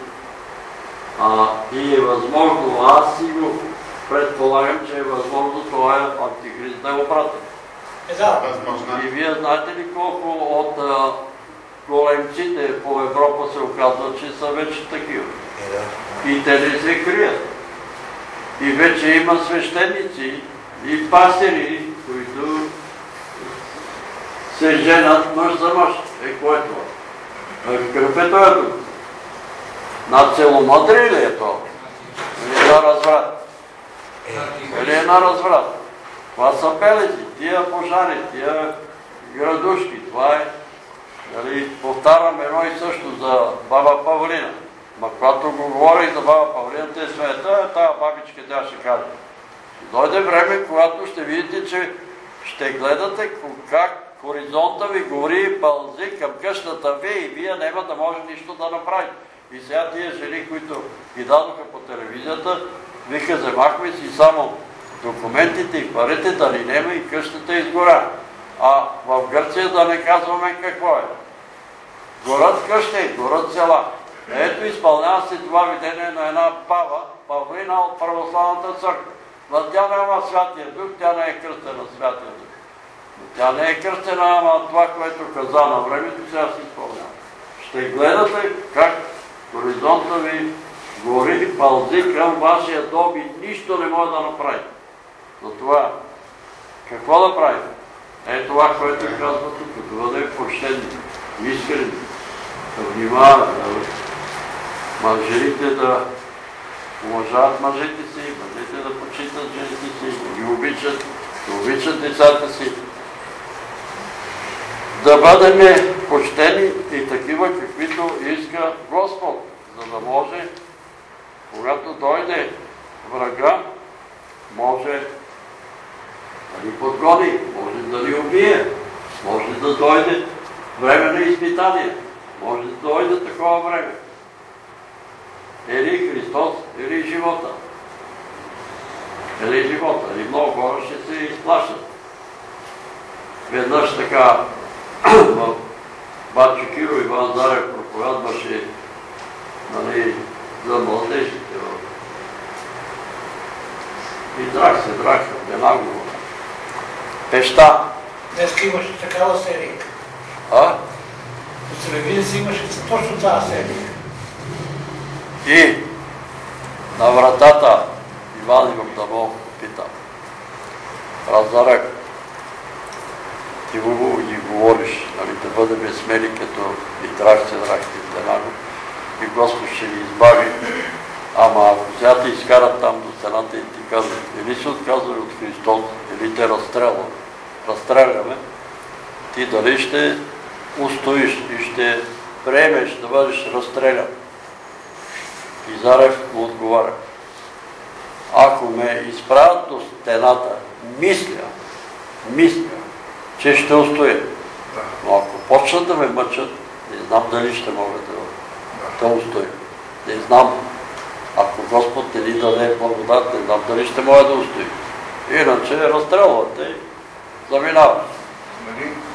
И е възможно, аз си го предполагам, че е възможно това антихрист да е обратен. И вие знаете ли колко от големците по Европа се оказват, че са вече такива? И те не се крият. И вече има свещеници и пастири, които се женят мъж за мъж. Кой е това? Какъв е това тук? На целомъдрие ли е това? Или на разврат? Или е на разврат? Това са пелези, тия пожари, тия градушки. Това е, повтарям едно и също за баба Павлина. Ма когато го говорих за баба Павлина, те смеят, тая бабичка тя ще каже. Дойде време, когато ще видите, че ще гледате как хоризонта ви гори и пълзи към къщата ви и вие няма да може нищо да направите. И сега тия жени, които ги дадоха по телевизията, вика, вземахме си само документите и парите да ни нема и къщата изгоря. А в Гърция да не казваме какво е. Горят къщи, горят села. Ето изпълнява се това видение на една баба, Павлина от православната църква. Но тя няма Святия Дух, тя не е кръстена Святия Дух. Тя не е кръстена, ама това, което каза на времето, сега се изпълнява. Ще гледате как хоризонта ви гори, пълзи към вашия дом и нищо не може да направи. Но това, какво да правим? Е това, което казва тук, да бъде почтени, искрени, да внимават, жените да уважават мъжете си, мъжете да почитат жените си, да ги обичат, да обичат децата си. Да бъдем почтени и такива, каквито иска Господ, за да може, когато дойде врага, може да ни подгони, може да ни убие, може да дойде време на изпитание, може да дойде такова време. Или Христос, или живота. Или живота. И много хора ще се изплашат. Веднъж така в Батчо Киро Иван Зарев проповядваше за младежите. И драх в една глава. Пеща. Днеска имаше такава серия. По телевизия имаше точно тази серия. И на вратата Иван Иван Дамо пита. Раздарък, ти го и говориш, да бъдем смели като и драхте в Денаго и Господ ще ни избави. Ама ако сега те изкарат там до стената и ти казват, или се отказвали от Христос, или те разстреляме, ти дали ще устоиш и ще приемеш да бъдеш разстрелян. И Зарев му отговаря. Ако ме изправят до стената, мисля, че ще устоя. Но ако почнат да ме мъчат, не знам дали ще мога да устоя. Не знам. Ако Господ не ни даде благодат, не знам дали ще мога да устои. Иначе разстрелвате и заминаваш.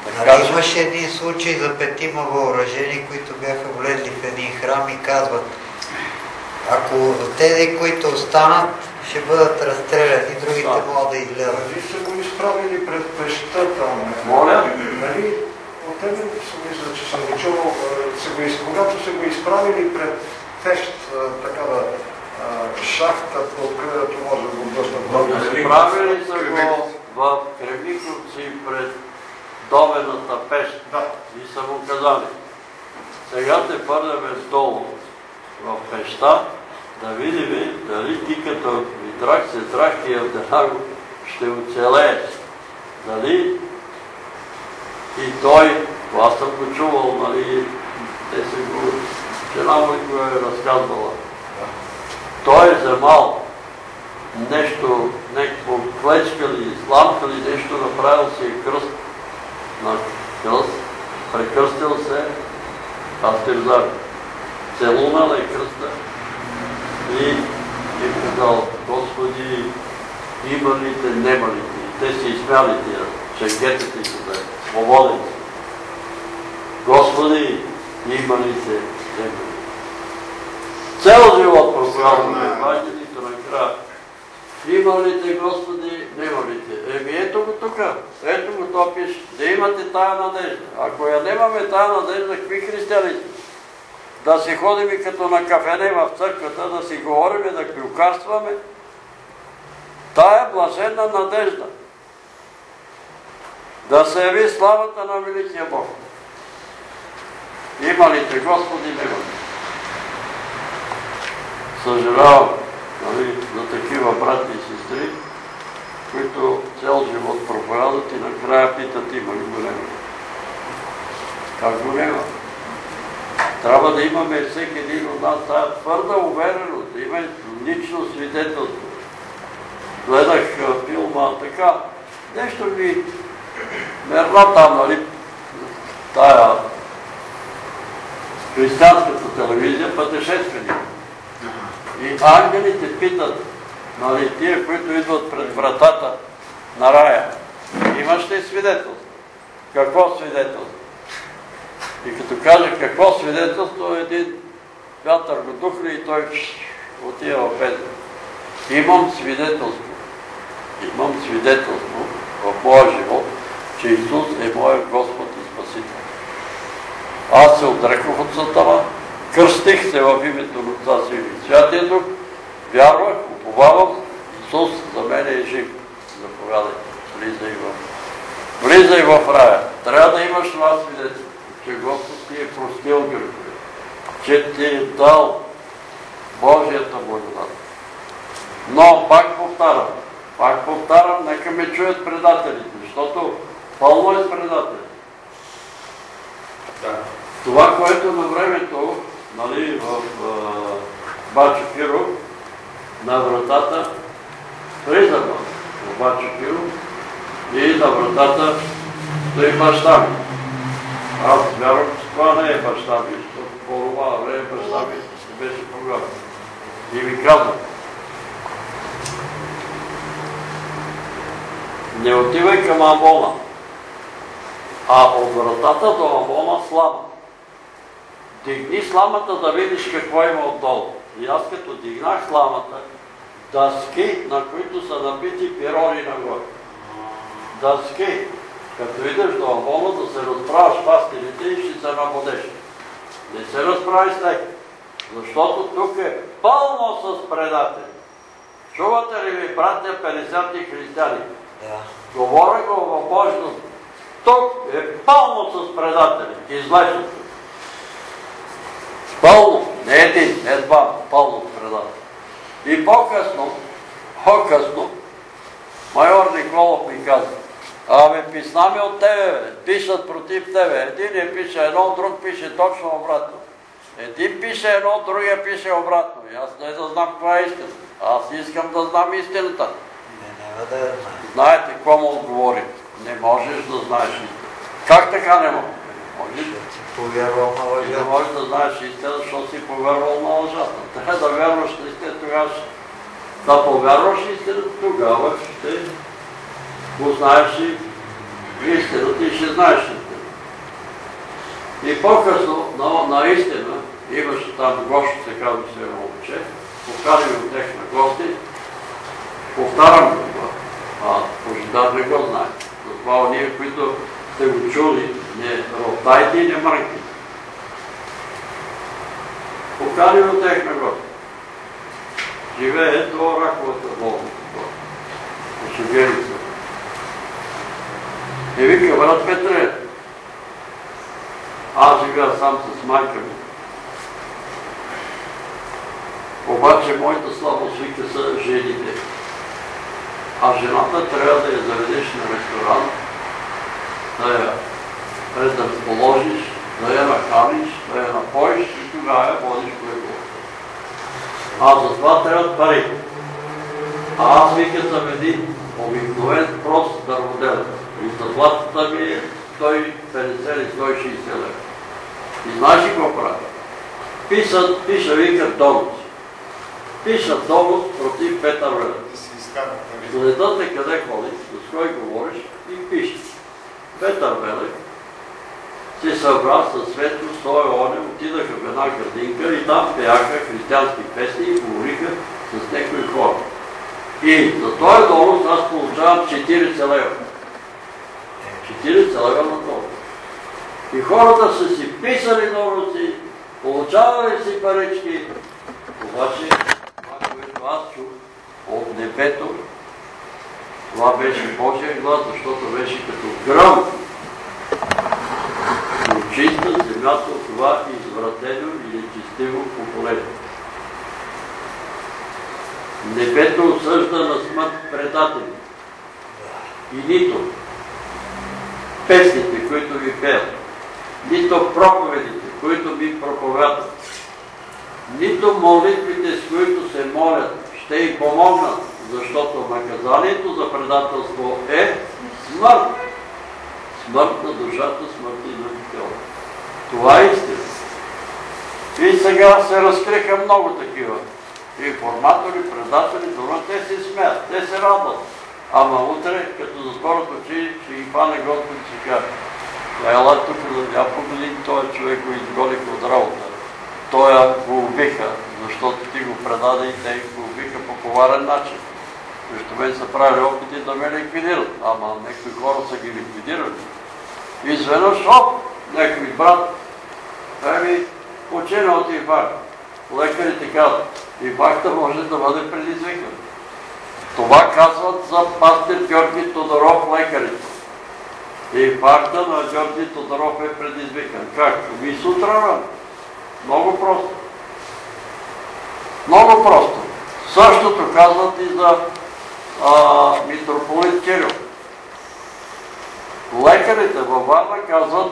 Нали имаше един случай за 5 въоръжени, които бяха влезли в един храм и казват, ако тези, които останат, ще бъдат разстреляни, другите могат да излязат. Нали са го изправили пред пещта там? Моля? Нали, от тебе съм мисля, че съм го чувал, когато са го изправили пред пещ, такава шахта, под където може да го бъдат. Изправили са го в Кремиковци пред Довената пещ и са му казали, сега те пърнеме долу в пеща, да видим дали ти като Митрах, Сетрах и Авденаго ще оцелееш. Дали и той, аз съм го чувал, нали, те са го, жена му го е разказвала. Той е вземал нещо, някакво клечкали, сламкали, нещо направил си кръст на кръст, прекръстил се, Пастирзар, целунал е кръста и е казал, Господи, ималите, немалите. Те си изсмяли тия ченгетите и да е свободен. Господи, ималите, немалите. Цял живот прославяме евангелието накрая. Ималите, Господи, немалите. Ето го тук, ето го то пише. Да имате тая надежда. Ако я нямаме тая надежда, какви християни? Да си ходим и като на кафене в църквата, да си говорим, да клюкарстваме. Тая блаженна надежда. Да се яви славата на великия Бог. Ималите, Господи, немалите. Съжалявам за такива брати и сестри, които цял живот проповядат и накрая питат има ли го няма. Как го няма? Трябва да имаме всеки един от нас тая твърда увереност, да има лично свидетелство. Гледах филма така, нещо ми мерна там, нали, тая християнската телевизия, пътешественик. И ангелите питат, нали, тия, които идват пред вратата на рая, имаш ли свидетелство? Какво свидетелство? И като каже какво свидетелство, един вятър го духне и той отива в бездна. Имам свидетелство. Имам свидетелство в моя живот, че Исус е моят Господ и Спасител. Аз се отрекох от Сатана, кръстих се в името на Отца Сина и Святия Дух, вярвах, уповавам, Исус за мен е жив. Заповядай, влизай в рая. Трябва да имаш това свидетелство, че Господ ти е простил грехове, че ти е дал Божията благодат. Но пак повтарям, нека ме чуят предателите, защото пълно е с предатели. Това, което на времето, нали, в Бачо Киро, на вратата, влизам в Бачо Киро и на вратата стои баща ми. Аз вярвам, че това не е баща ми, защото по това време баща ми се беше програма. И ми казва, не отивай към Амбона, а от вратата до Амбона слама. Дигни сламата да видиш какво има отдолу. И аз като дигнах сламата, дъски, на които са набити пирони нагоре. Дъски. Като идеш до Амбона да се разправяш пастирите и ще се набодеш. Не се разправи с тях, защото тук е пълно с предатели. Чувате ли ми, братя, 50 християни? Говоря го в Божието. Тук е пълно с предатели. Излезете. Пълно. Не един, не два. Пълно с предатели. И по-късно, майор Николов ми каза, писна ми от тебе, пишат против тебе. Един пише едно, друг пише точно обратно. Един пише едно, другия пише обратно. И аз не да знам каква е истина. Аз искам да знам истината. Знаете какво му отговори? Не можеш да знаеш истина. Как така не можеш? Повярвал на лъжата. Не можеш да знаеш истина, защото си повярвал на лъжата. Трябва да вярваш на истина, тогава ще... Да повярваш истина, тогава ще познаеш и истината и ще знаеш истината. И по-късно, наистина, имаше там Гошо, се казва се момче, поканим от тех на гости, повтарям го това, Божидар не го знае. Затова ние, които сте го чули, не роптайте и не мрънкайте. Поканим от тех на гости. Живее до раковата болница, по Шегеница. И вика, брат Петре, аз живея сам с майка ми. Обаче моята слабост, вика, са жените. А жената трябва да я заведеш на ресторант, да я разположиш, да я нахраниш, да я напоиш и тогава я водиш по его. А за това трябва пари. А аз, вика, съм един обикновен прост дърводелец. И заплатата ми е 150 или 160 лева. И знаеш ли какво прави? Пиша, вика, донос. Пиша донос против Петър Велев. Следете къде ходиш, с кой говориш и пише. Петър Велев се събра със Светло, Стоя Оня, отидаха в една градинка и там пеяха християнски песни и говориха с някои хора. И за този донос аз получавам 40 лева. 40 лева на това. И хората са си писали доноси, получавали си парички, обаче това, което аз чух от небето, това беше Божия глас, защото беше като гръм. И очиста земята от това извратено и нечестиво поколение. Небето осъжда на смърт предатели. И нито песните, които ви пеят, нито проповедите, които ви проповядат, нито молитвите, с които се молят, ще й помогнат, защото наказанието за предателство е смърт. Смърт на душата, смърт и на тялото. Това е истина. И сега се разкриха много такива информатори, предатели, дори те се смеят, те се радват. Ама утре, като затворят очи, ще ги хване Господ и ще каже: ела тук, я погледни, този човек го изгониха от работа. Той го убиха, защото ти го предаде и те го убиха по коварен начин. Защото мен са правили опити да ме ликвидират, ама някои хора са ги ликвидирали. Изведнъж, някой брат, почина от инфаркт. Лекарите казват, инфаркта може да бъде предизвикан. Това казват за пастир Георги Тодоров лекарите. Инфаркта на Георги Тодоров е предизвикан. Как? И сутрана. Много просто. Много просто. Същото казват и за митрополит Кирил. Лекарите във Варна казват: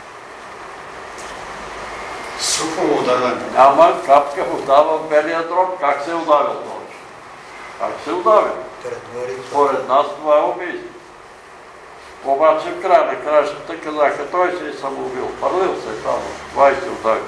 сухо удаване. Няма капка вода в белия дроб. Как се удавя това? Как се удавя? Според нас това е убийство. Обаче в края на краищата казаха: той се е самоубил. Парлил се само. Това и се удавя.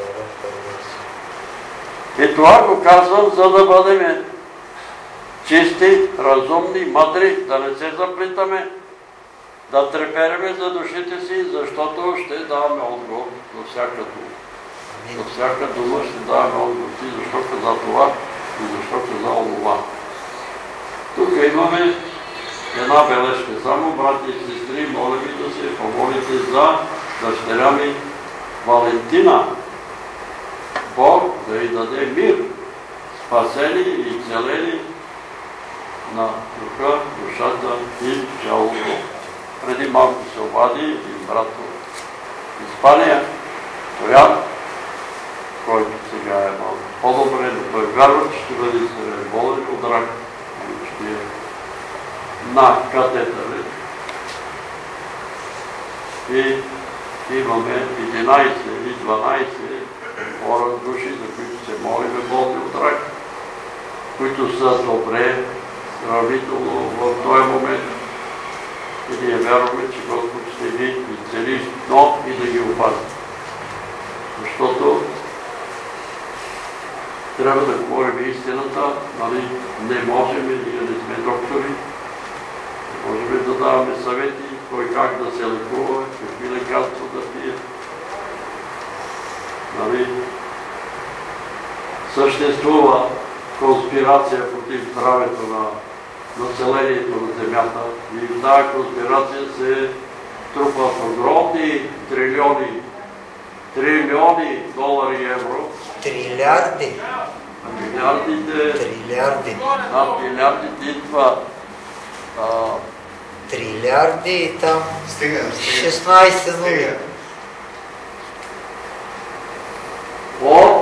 И това го казвам, за да бъдем чисти, разумни, мъдри, да не се заплитаме, да трепереме за душите си, защото ще даваме отговор за всяка дума. За всяка дума ще даваме отговор. Ти защо каза това и защо каза онова. Тук имаме една бележка. Само, брати и сестри, моля ви да се помолите за дъщеря ми Валентина. Бог да й даде мир, спасени и целени на духа, душата и тялото. Преди малко се обади един брат от Испания, Тоян, който сега е малко по-добре, но той вярва, че ще бъде болен от рак, ще е на катетър. И имаме 11 или 12 хора, души, за които се молиме болни от рак, които са добре, сравнително в този момент. И ние вярваме, че Господ ще ги изцели, но и да ги опази. Защото трябва да говорим истината, не можем, ние не сме доктори, не можем да даваме съвети, кой как да се лекува, какви лекарства да пие. Нали? Съществува конспирация против здравето на населението на Земята и в тази конспирация се трупат огромни трилиони долари и евро. Трилиарди. Милиардите. Трилиарди. Над милиардите идва. Трилиарди и там Стига. 16 нули. От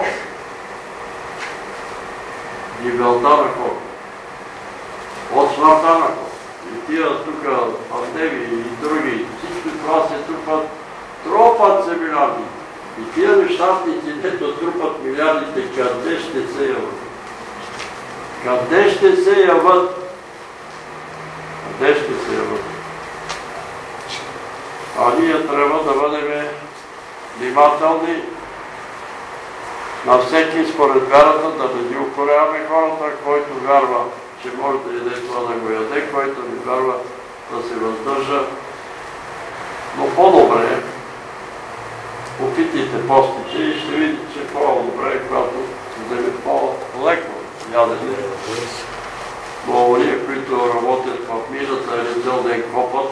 гибелта на хората. От смъртта на хората. И тия тук пандемии и други, всички това се тропат се милиарди. И тия нещастници, дето трупат милиардите, къде ще се яват? Къде ще се яват? Къде ще се яват? А ние трябва да бъдем внимателни на всеки според вярата, да не ги укоряваме хората, който вярва, че може да яде това да го яде, който не вярва да се въздържа. Но по-добре опитайте постите и ще видите, че по-добре, когато се вземе по-леко ядене. Но ония, които работят в мината или цял ден копат,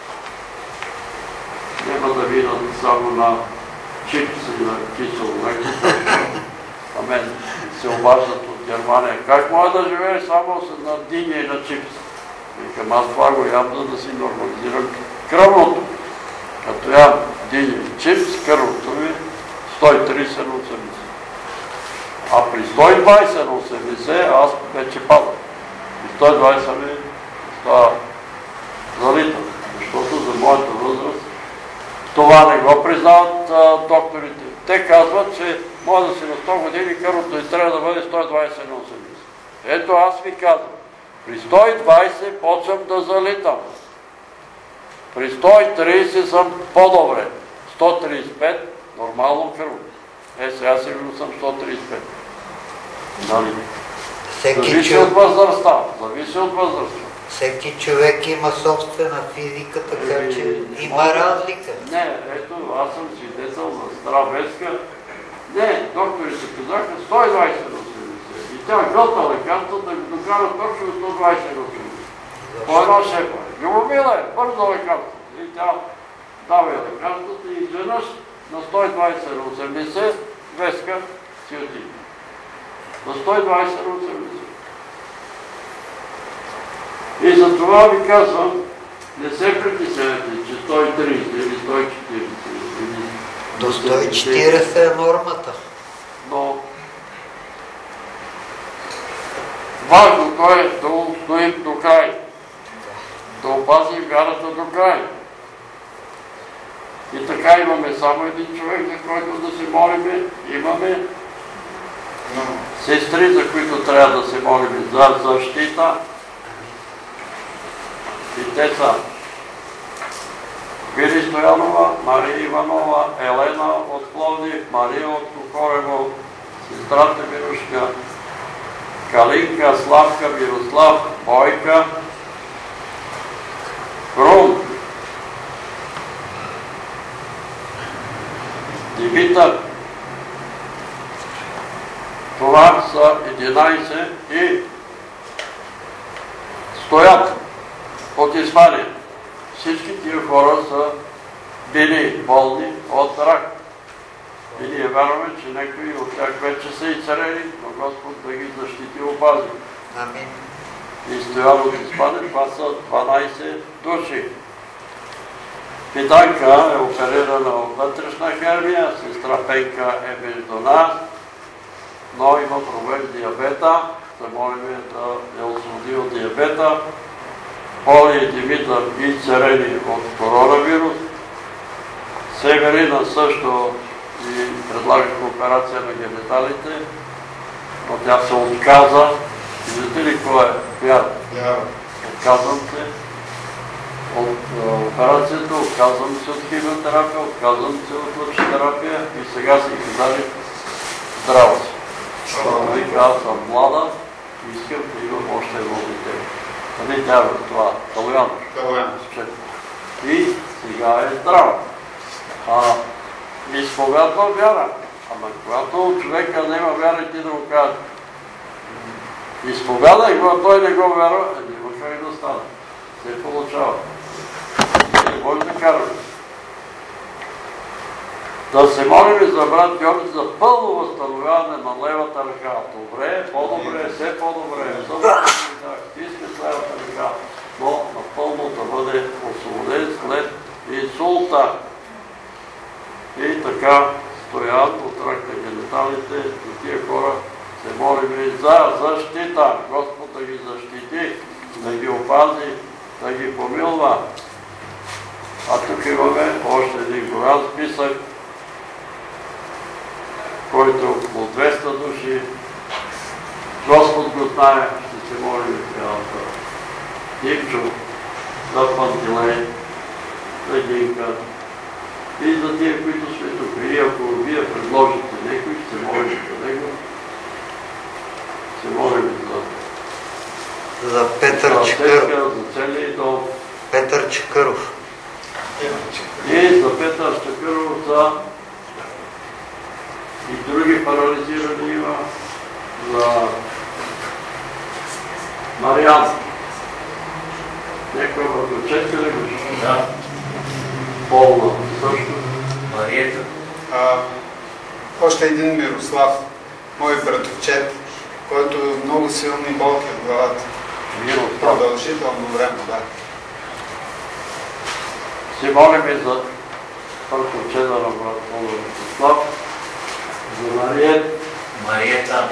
няма да видят само на чипси и на кисело млеко. А мен се обаждат от Германия. Как може да живееш само на диня и на чипси? Викам, аз това го ям, за да си нормализирам кръвното. Като ям диня и чипс, кръвното ми 130 на 80. А при 120 на 80 аз вече падам. При 120 ми става залитам. Защото за моята възраст това не го признават докторите. Те казват, че може да си на 100 години кръвното и трябва да бъде 120 на 80. Ето аз ви казвам, при 120 почвам да залитам. При 130 съм по-добре. 135 нормално кръвно. Сега сигурно съм 135. Нали? Зависи от възрастта. Зависи от възрастта. Всеки човек има собствена физика, така че има разлика. Не, ето, аз съм свидетел на здравеска. Не, докторите казаха 120 на 80. И тя гълта лекарства да го докара точно 120 на 80. По една шепа. Любомила е, бързо лекарство. И тя дава лекарствата и изведнъж на 120 на 80 Веска си отиде. На 120 на 80. И за това ви казвам, не се притеснявайте, че 130 или 140 или... До 140 е нормата. Но важното е да устоим до край, да опазим вярата до край. И така имаме само един човек, за който да се молиме. Имаме сестри, за които трябва да се молим за защита. И те са Вили Стоянова, Мария Иванова, Елена от Пловдив, Мария от Кокорево, сестрата Мирушка, Калинка, Славка, Мирослав, Бойка, Крум, Димитър. Това са 11 и Стоят от Испания. Всички тия хора са били болни от рак. И ние вярваме, че някои от тях вече са изцелени, но Господ да ги защити и опази. Амин. И Стоян от Испания, това са 12 души. Питанка е оперирана от вътрешна херния, сестра Пенка е между нас, но има проблем с диабета, да молим да я освободи от диабета. Поли и Димитър изцелени от коронавирус. Северина също и предлагах операция на гениталите, но тя се отказа. Виждате ли кой е? Вяра. Отказвам се от операцията, отказвам се от химиотерапия, отказвам се от лъчетерапия и сега си казали здраво си. Вика, аз съм млада и искам да имам още едно дете. Къде тя е това? Талояно. И сега е здрав. Изповядва вяра. Ама когато човека няма вяра и ти да го каже, изповядай, когато той не го вярва, няма как да стане. Се получава. Не може да караме. Да се молим за брат Георги за пълно възстановяване на левата ръка. Добре, по-добре, все по-добре. Иска с левата ръка, но напълно да бъде освободен след инсулта. И така, Стоян от рак на гениталите, за тия хора се молим и за защита. Господ да ги защити, да ги опази, да ги помилва. А тук имаме още един голям списък, който около 200 души. Господ го знае, ще се молим цялата. Димчо, за Пантилей, за Гинка и за тия, които сме тук. И ако вие предложите някой, ще се молим за него. Се молим За Петър Чакъров. За целия дом. Петър Чакъров. И за Петър Чакъров, за и други парализирани има, за Мариан. Някой върхочетка ли го? Да. Полна. Също. Мариета. Още един Мирослав, мой братовчет, който е много силни болки в главата. Продължително време, да. Си молим и за братовчета на брат Мирослав, за Мариета.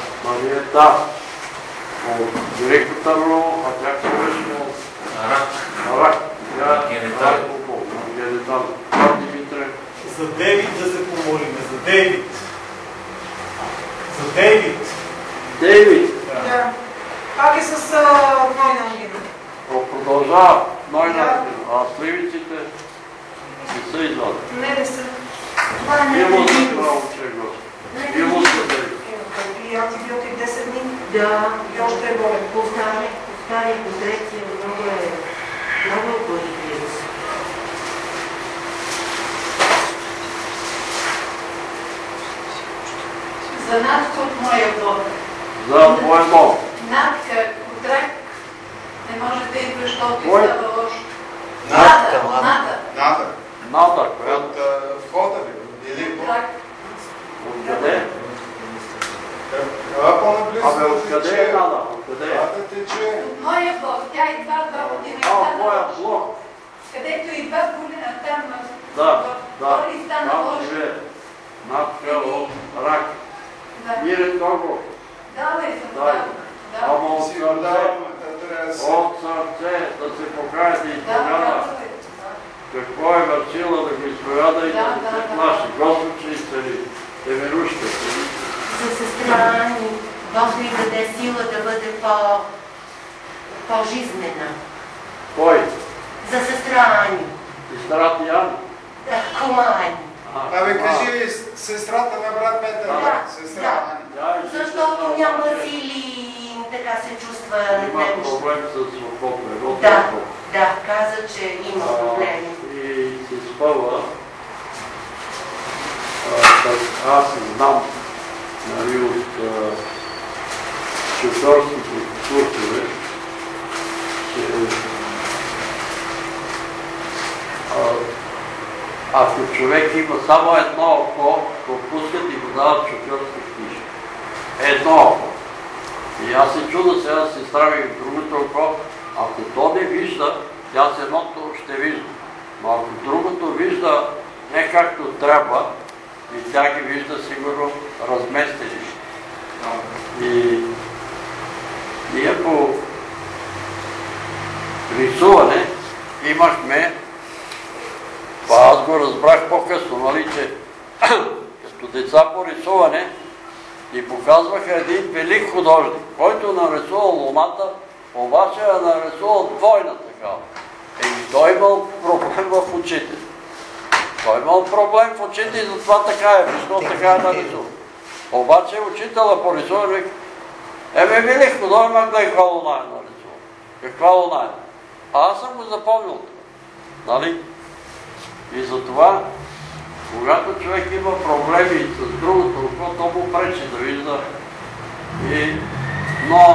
От Велико Търново, а тя се беше от Рак. Генитал. Димитре. За Дейвид да се помолим, за Дейвид. За Дейвид. Дейвид. Да. Пак е с Нойна ангина. Продължава Нойна ангина, а сливиците не са извадени. Не са. Това е Има не за право, че го. Има за Дейвид. И антибиотик 10 дни. Да. И още е болен. Повтаря контрекция, много положително. За Натка от моя блок. За твоя дом. Натка от рак не може да идва, защото Кой? става лошо. Ната. Ната, която От входа ли? Или От рак. откъде? По-наблизо. Абе, откъде е Ната? Откъде е? Ната тече. От моя блок. Тя идва 2 години. Твоя блок. Където идва голина там. Да. Втори стана Там лошо. живее. Натка от рак. Да. Мирен много. Дала и съм Да. дала. Ама от Си сърце, отдаваме, трябва да се... от сърце, да се покаяте и изповяда. Какво е вършила да го изповяда и да се плаши. Господ ще изцели. Еверушка. За сестра Ани, Бог ви даде сила да бъде по-жизнена. Кой? За сестра Ани. Сестра ти Ани? Да, кума Ани. Абе, кажи сестрата на брат Петър. Да, Сестра да. Ани. Защото няма сили и така се чувства Има немощ. проблем с свободно. Да, каза, че има проблеми. И се спъва. Аз знам, нали, от шофьорските курсове, че ако човек има само едно око, го пускат и го дават шофьорска книжка. Едно око. И аз се чуда сега да се стави другото око. Ако то не вижда, тя с едното ще вижда. Но ако другото вижда не както трябва, и тя ги вижда сигурно разместени. И ние по рисуване имахме, аз го разбрах по-късно, нали, че като деца по рисуване ни показваха един велик художник, който нарисувал луната, обаче е нарисувал двойна такава. Той имал проблем в очите. Той имал проблем в очите и затова така е, защото така е нарисувал. Обаче учителя по рисуване вика, велик художник, гледай каква луна е нарисувал. Каква луна е? А аз съм го запомнил. Нали? И затова, когато човек има проблеми с другото око, то му пречи да вижда. Но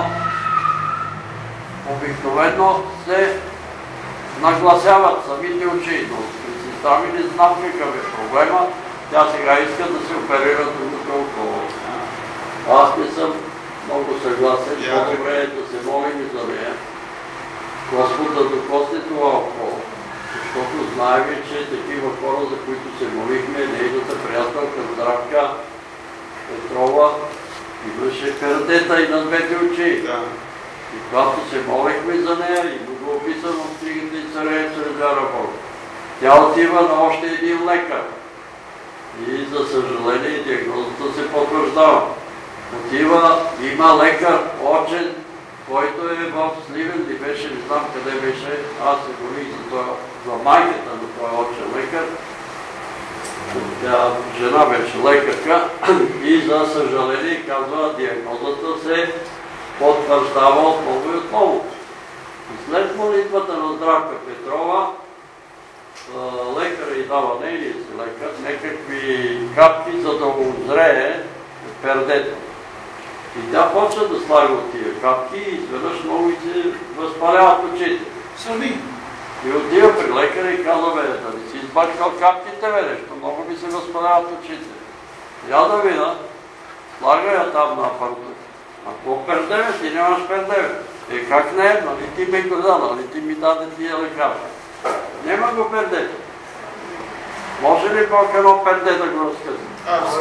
обикновено се нагласяват самите очи, но при сестра ми не знам какъв е проблема. Тя сега иска да се оперира другото око. Аз не съм много съгласен, по-добре е да се молим и за нея. Господ да докосне това око, защото знаем, че такива хора, за които се молихме, нейната приятелка Здравка Петрова имаше пердета и на двете очи. И когато се молихме за нея, и го описано в книгата и царя чрез вяра Бог, тя отива на още един лекар. И за съжаление диагнозата се потвърждава. Отива, има лекар, очен, който е в Сливен, ли беше, не знам къде беше, аз се молих за майката на този очен лекар. Тя жена беше лекарка и за съжаление казва, диагнозата се потвърждава отново и отново. И след молитвата на Здравка Петрова, лекарът й дава нейния си лекар някакви капки, за да озрее пердето. И тя почва да слага от тия капки и изведнъж много и се възпаляват очите. Сами. И отива при лекаря и казва, да не си избачкал капките, нещо много ми се възпаляват очите. Я да видя, слага я там на апартамент. Ако пердеве, ти нямаш пердеве. Как не е, нали ти ме гледа, нали ти ми даде тия лекарства. Няма го пердето. Може ли Бог едно перде да го разказва?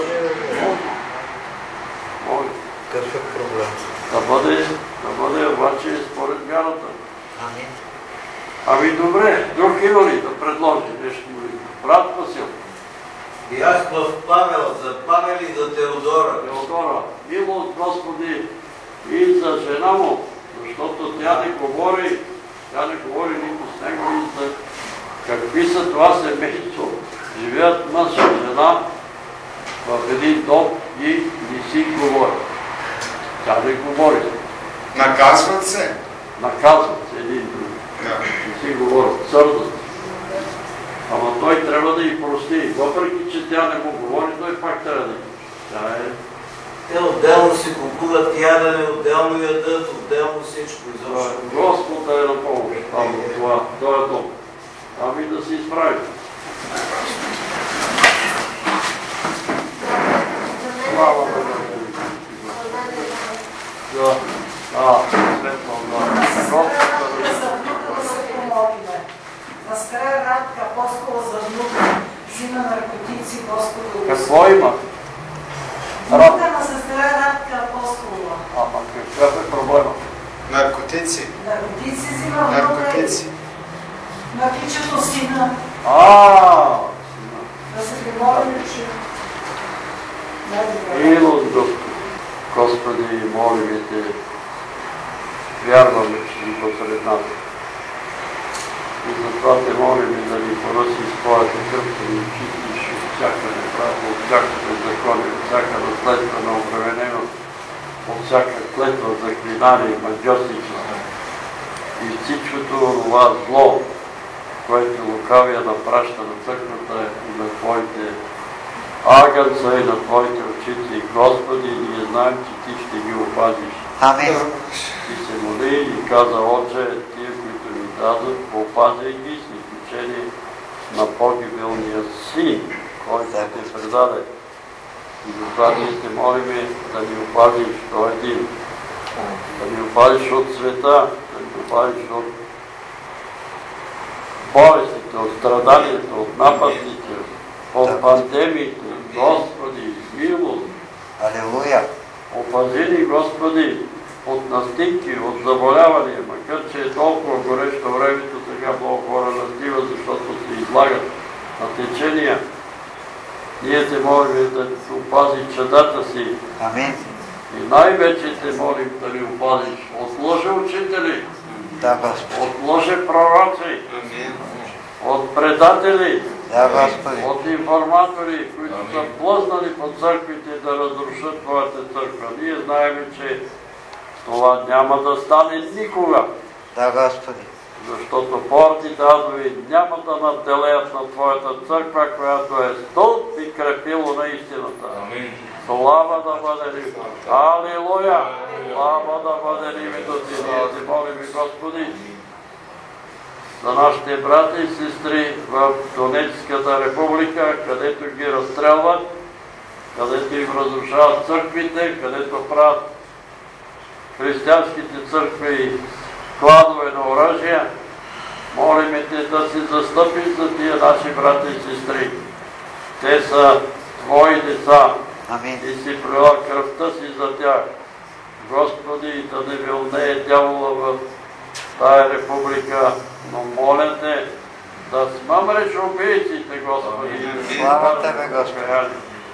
Може. Какъв е проблем? Да бъде обаче според вярата. Амин. Ами добре, друг има ли да предложи нещо? Брат Васил. Бях в Павел, за Павел и за Теодора. Теодора, мило от Господи и за жена му, защото тя не говори нито с него и за какви са това семейство. Живеят мъж и жена в един дом и не си говори. Тя не говори. Наказват се? Наказват се един друг. Не си говорят, сърдат. Ама той трябва да й прости. Въпреки, че тя не му говори, той пак трябва да й прости. Те отделно си купуват ядене, отделно ядат, отделно всичко изобщо. Господ е на помощ там в този дом. Ами да се изправим. Слава Богу. Светло Богу. Настроя Радка Апостола за внука, взима наркотици Господа. Какво има? Внука на сестра Радка Апостола. Ама какъв е проблема? Наркотици. Наркотици взима внука. Наркотици. Напичат сина. Да се помолим, че... Милост, Господи, молим Те, вярваме, че си посред нас. И затова Те молим да ни поръси с Твоята кръв, да ни чистиш от всяка неправда, от всяка беззаконие, от всяка наследствена обремененост, от всяка клетва заклинание и магиосничество. И всичкото това зло, което лукавия напраща на църквата и на Твоите агънца и на Твоите очици. Господи, ние знаем, че Ти ще ги опазиш. Амин. Ти се моли и каза, Отче, тия, които ни дадат, опазяй ги с изключение на погибелния Син, който Те предаде. И затова ние те молиме да ни опазиш, Той един. Да ни опазиш от света, да ни опазиш от болестите, от страданията, от нападните, от пандемиите. Господи, милост. Алелуя. Опази ни, Господи, от настинки, от заболявания, макар че е толкова горещо времето, сега много хора настива, защото се излагат на течения. Ние те молим да ни опази чадата си. Амин. И най-вече те молим да ни опазиш от лъжи учители, Да, Господи. от лъжи пророци, от предатели, Да, Господи. от информатори, които са плъзнали по църквите да разрушат Твоята църква. Ние знаем, че това няма да стане никога. Да, Господи. защото портите адови няма да надделеят на Твоята църква, която е стълб и крепило на истината. Слава да бъде ли! Алилуя! Слава да бъде ли името Ти! Ние Ти молим, Господи, за нашите брати и сестри в Донецката република, където ги разстрелват, където им разрушават църквите, където правят християнските църкви складове на оръжия. Молиме Те да се застъпиш за тия наши брати и сестри. Те са Твои деца и си пролил кръвта си за тях. Господи, да не вилнее дявола в тая република, но моля Те да смъмреш убийците, Господи. Слава Тебе, Господи.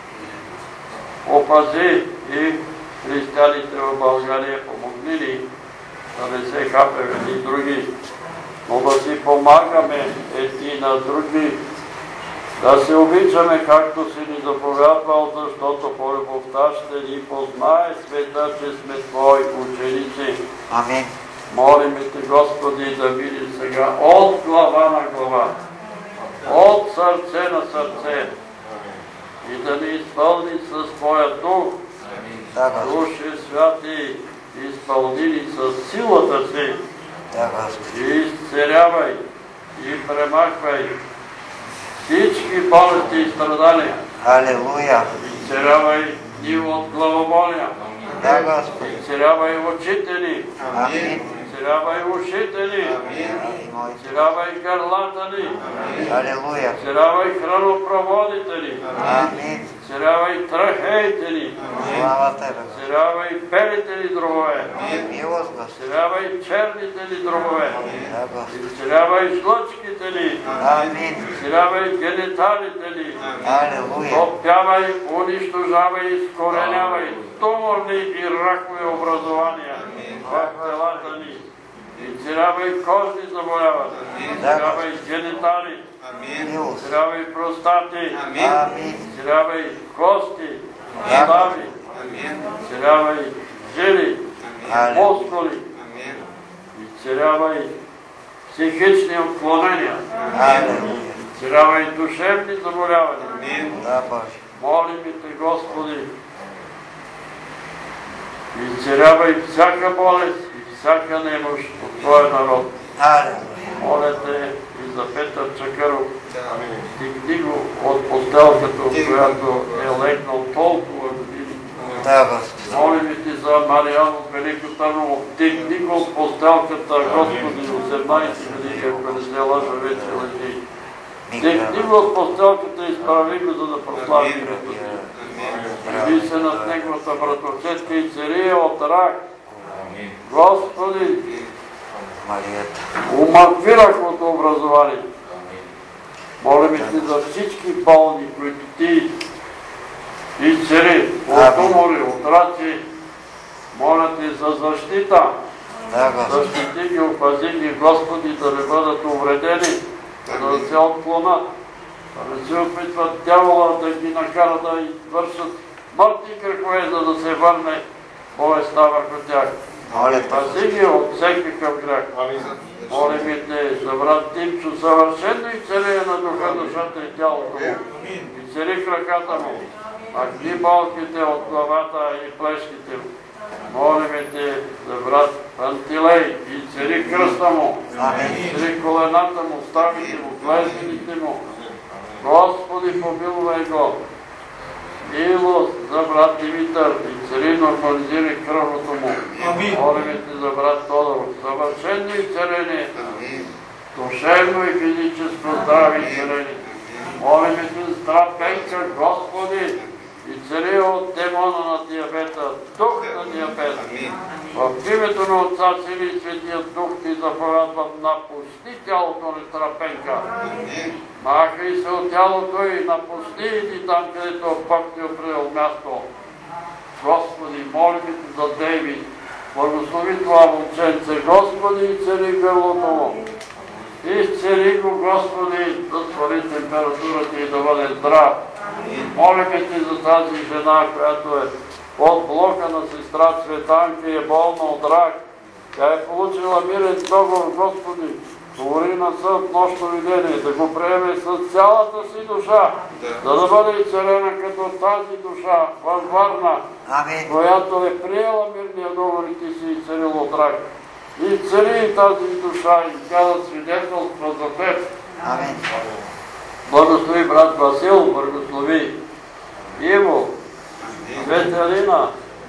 Опази и християните в България, помогни ни да не се хапем и други, но да си помагаме едни на други, да се обичаме, както си ни заповядвал, защото по любовта ще ни познае света, че сме Твои ученици. Амин. Молиме Те, Господи, да видим сега от глава на глава, от сърце на сърце и да ни изпълни с Твоя дух. Душе святи, изпълни ни с силата си и изцелявай и премахвай всички болести и страдания. Алилуя. Изцелявай ни от главоболия. Да, Господи. Изцелявай очите ни. Амин. Изцелявай ушите ни. Изцелявай гърлата ни. Алилуя. Изцелявай хранопроводите ни. Амин. Изцелявай трахеите ни. Слава Тебе. Изцелявай белите ни дробове. Милост, Господи. Изцелявай черните ни дробове. Да, Господи. Изцелявай жлъчките ни. Амин. Изцелявай гениталите ни. Алилуя. Топявай, унищожавай, изкоренявай туморни и ракови образования в телата ни. Изцелявай кожни заболявания. Изцелявай генитали. Изцелявай простати. Изцелявай кости, стави. Изцелявай жили, мускули. Изцелявай психични отклонения. Изцелявай душевни заболявания. Молим Те, Господи, изцелявай всяка болест и всяка немощ от Твоя народ. Моля Те и за Петър Чакъров, стигни го от постелката, от която е легнал толкова години. Молим Ти за Мариан от Велико Търново, стигни го от постелката, Господи, 18 години, ако не се лъжа, вече лежи. Стигни го от постелката и изправи го, за да прослави името Ти. Яви се над неговата братовчетка и цария от рак. Господи, умъртви раковото образование. Молим Ти за всички болни, които Ти изцели от тумори, от раци. Моля Те за защита. Защити ги, опази ги, Господи, да не бъдат увредени, да не се отклонат, да не се опитват дявола да ги накара да извършат смъртни грехове, за да се върне болестта върху тях. Пази ги от всекакъв грех. Молим Те за брат Тимчо, съвършено изцеление на духа, душата и тялото му. Изцели краката му, махни болките от главата и плешките му. Молим Те за брат Пантилей, изцели кръста му, изцели колената му, ставите му, плешките му. Господи, помилвай го. Милост за брат Димитър, изцели, нормализирай кръвното му. Молим Те за брат Тодоров, съвършено изцеление, душевно и физическо здраве изцеление. Молим Те за здрав Пенка, Господи, изцели от демона на диабета, дух на диабет. В името на Отца, Сина и Светия Дух Ти заповядвам, напусти тялото на Страпенка. Махай се от тялото и напусти и там, където Бог Ти определил място. Господи, молим Те за Дейвид. Благослови това момченце, Господи, изцели гърлото му. Изцели го, Господи, да свали температурата и да бъде здрав. Молим Те за тази жена, която е под блока на сестра Цветанка и е болна от рак. Тя е получила мирен договор, Господи. Говори на съд нощно видение, да го приеме с цялата си душа, за да бъде изцелена като тази душа във Варна, която е приела мирния договор и ти си изцелил от рак. Изцели тази душа и тя да свидетелства за теб. Благослови брат Васил, благослови Иво, Ветелина,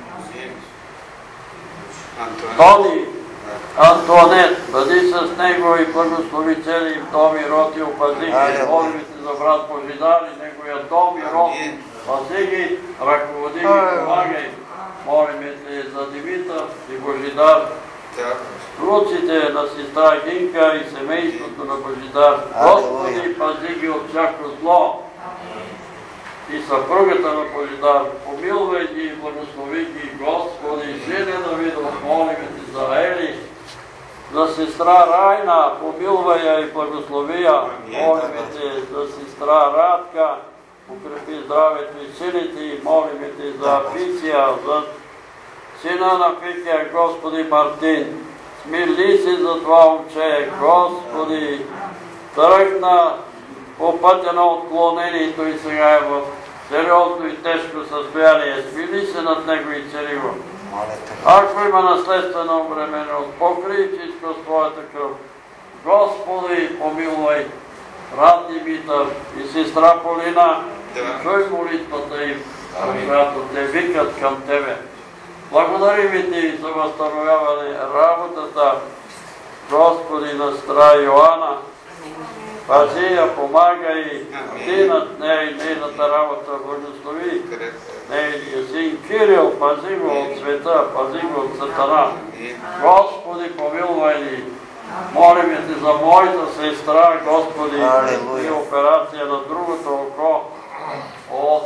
Тони, Антуанет, бъди с него и благослови цели им дом и род и опази ги. Молим ти за брат Божидар и неговия дом и род. Пази ги, ръководи ги, помагай. Молим ти за Димитър и Божидар. Внуците на сестра Гинка и семейството на Божидар. Господи, пази ги от всяко зло. И съпругата на Божидар, помилвай ги и благослови ги, Господи, сине Давидов, молим ти за Ели, за сестра Райна, помилвай я и благослови я, молим ти за сестра Радка, укрепи здравето и силите и молим ти за Фикия, за сина на Фикия, Господи Мартин, смили се за това момче, Господи, тръгна по пътя на отклонението и сега е в сериозно и тежко състояние. Смили се над него и цели го. Ако има наследствена обремененост, покрий всичко с твоята кръв. Господи, помилвай брат Димитър и сестра Полина, чуй молитвата им, когато те викат към Тебе. Благодарим ти за възстановяване работата, Господи, на сестра Йоанна. Пази я, помагай, ти над нея и нейната работа, благослови нейния син Кирил, пази го от света, пази го от сатана. Господи, помилвай ни. Молим ти за моята сестра, Господи, и операция на другото око от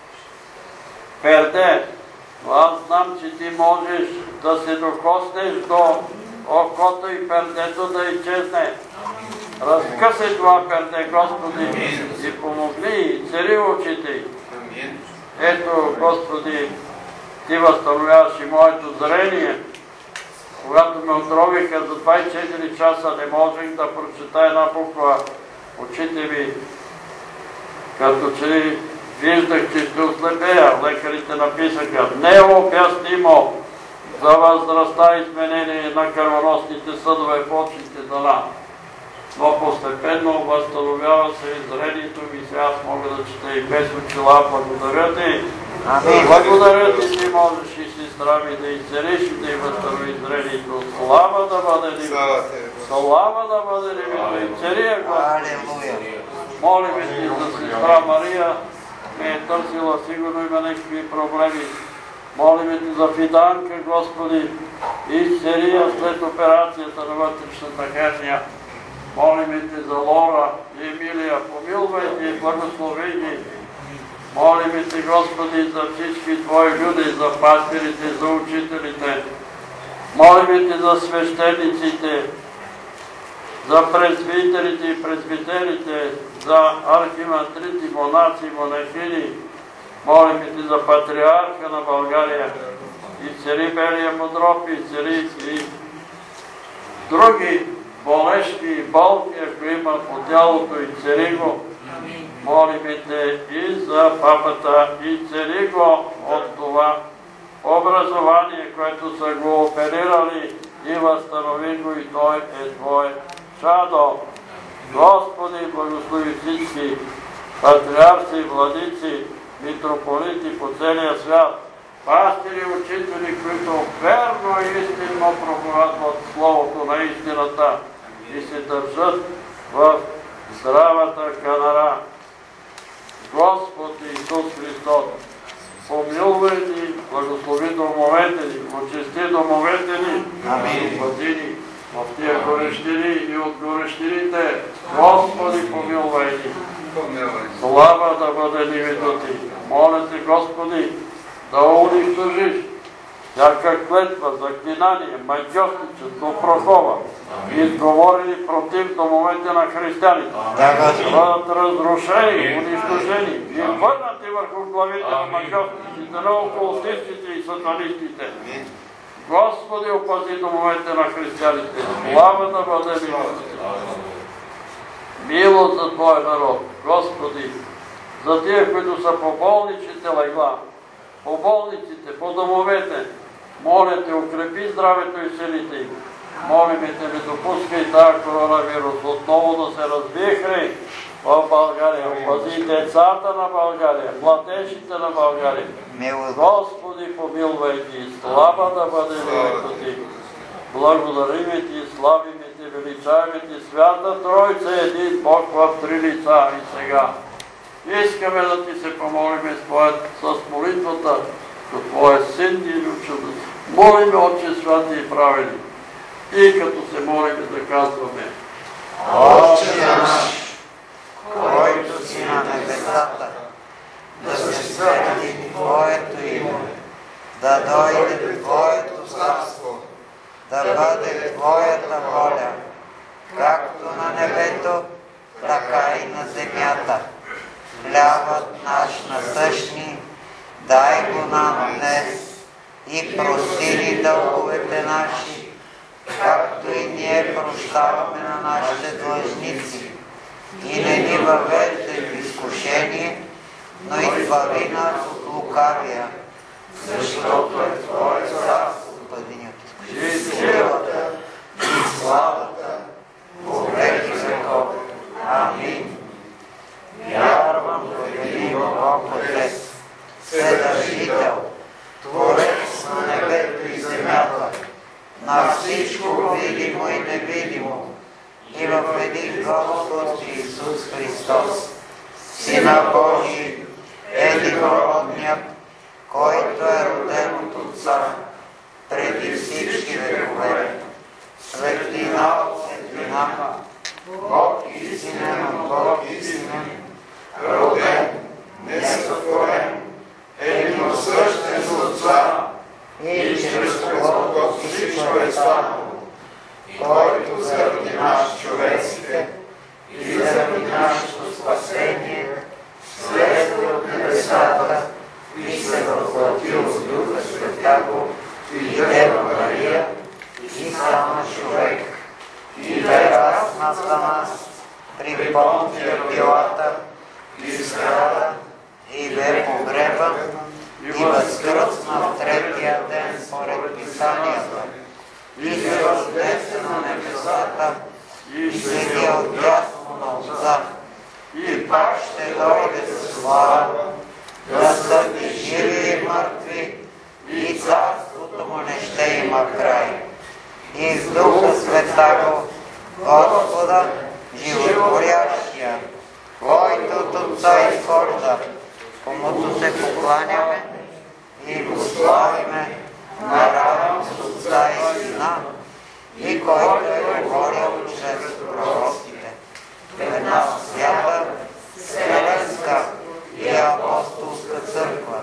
перде. Но аз знам, че ти можеш да се докоснеш до окото и пердето да изчезне. Разкъсай това перде, Господи, и помогни и цели очите. Ето, Господи, ти възстановяваш и моето зрение. Когато ме отровиха за 24 часа, не можех да прочета една буква. Очите ми, като че виждах, че ще ослепея. Лекарите написаха, необяснимо за възрастта изменение на кръвоносните съдове в очните дъна. Но постепенно възстановява се зрението ми, сега аз мога да чета и без очила. Благодаря ти. Благодаря ти, ти можеш и сестра ми да изцелиш и да й възстанови зрението. Слава да бъде нивито. Слава да бъде нивито. И цели Господи. Молим ти за сестра Мария. Ме е търсила, сигурно има някакви проблеми. Молим ти за Фиданка, Господи. И цели я след операцията на вътрешната херния. Молим ти за Лора и Емилия, помилвай ги и благослови ги. Молим ти, Господи, за всички Твои люди, за пастирите, за учителите. Молим ти за свещениците, за презвитерите и презвитерите, за архимандрити, монаци, монахини. Молим ти за патриарха на България и цари Белия Мудроп, и цари и други болешки и болки, ако има по тялото, и цели го. Молим те и за папата, и цели го от това образование, което са го оперирали, и възстанови го, и той е Твое чадо. Господи, благослови всички патриарси, владици, митрополити по целия свят, пастири, учители, които верно и истинно проповядват Словото на истината и се държат в здравата канара. Господ Исус Христос, помилвай ни, благослови домовете ни, очисти домовете ни, и опази ни в тия горещини и от горещините. Господи, помилвай ни. Слава да бъде името ти. Моля те, Господи, да унищожиш всяка клетва, заклинание, магиосничество, прокова, изговорени против домовете на християните, да бъдат разрушени, унищожени и върнати върху главите на магиосниците, на окултистите и сатанистите. Господи, опази домовете на християните. Слава да бъде милост. Милост за Твоя народ. Господи, за тия, които са по болничните легла, по болниците, по домовете, моля Те, укрепи здравето и силите им. Молиме Те, не допускай тази коронавирус отново да се развихри в България. Опази децата на България, младежите на България. Господи, помилвай Ти, слава да бъде името Ти. Благодариме Ти, славиме Ти, величаваме Ти, Свята Тройца, един Бог в три лица и сега. Искаме да Ти се помолиме с молитвата до Твоя син и ученост. Молиме, Отче святи и праведни. И като се молиме да казваме: Отче наш, който си на небесата, да се свети Твоето име, да дойде Твоето царство, да бъде Твоята воля, както на небето, така и на земята. Хлябът наш насъщни, дай го нам днес и прости ни дълговете наши, както и ние прощаваме на нашите длъжници. И не ни въвеждай в изкушение, но избави нас от лукавия, защото е Твое царство, и силата, и славата, во веки веков. Амин. Вярвам в един Бог Отец, Вседържител, Творец на небето и земята, на всичко видимо и невидимо, и в един Господ Исус Христос, Сина Божий, единородният, който е роден от Отца преди всички векове, светлина от светлина, Бог истинен от Бог истинен, роден, несътворен, единосъщен с Отца, и чрез когото всичко е станало, който заради нас човеците и заради нашето спасение слезе от небесата и се въплати от Духа Святаго и Дева Мария и стана човек. И бе разнат за нас при Понтия Пилата и страда, и бе погребан, и възкръсна в третия ден според Писанията, и се възнесе на небесата, и седи отдясно на Отца, и пак ще дойде със слава, да съди живи и мъртви, и царството му не ще има край. И с Духа Святаго, Господа, животворящия, който от Отца изхожда, комуто се покланяме и го славиме наравно с Отца и Сина, и който е говорил чрез пророците. Една свята, вселенска и апостолска църква,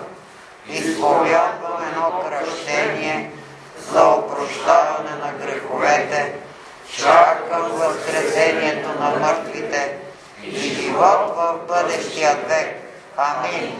изповядвам едно кръщение за опрощаване на греховете, чакам възкресението на мъртвите и живот в бъдещия век. Амин.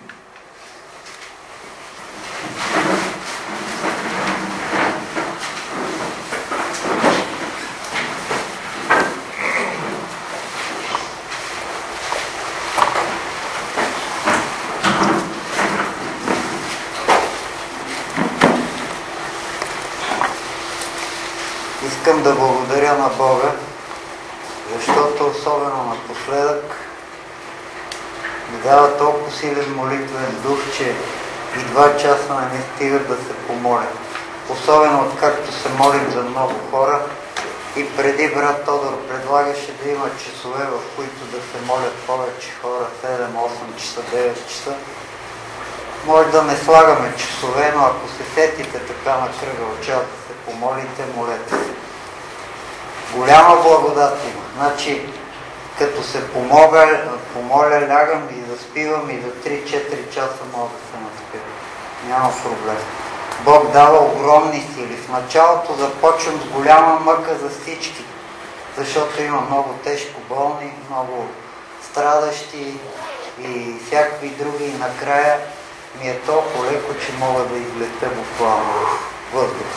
Искам да благодаря на Бога, защото особено напоследък ми дава толкова силен молитвен дух, че и 2 часа не ми стигат да се помоля. Особено откакто се молим за много хора, и преди брат Тодор предлагаше да има часове, в които да се молят повече хора, 7, 8 часа, 9 часа. Може да не слагаме часове, но ако се сетите така на кръгъл час да се помолите, молете се. Голяма благодат има. Значи, като се помоля, лягам и заспивам и за 3-4 часа мога да се наспивам. Няма проблем. Бог дава огромни сили. В началото започвам с голяма мъка за всички, защото има много тежко болни, много страдащи и всякакви други. И накрая ми е толкова леко, че мога да излета буквално. въздух.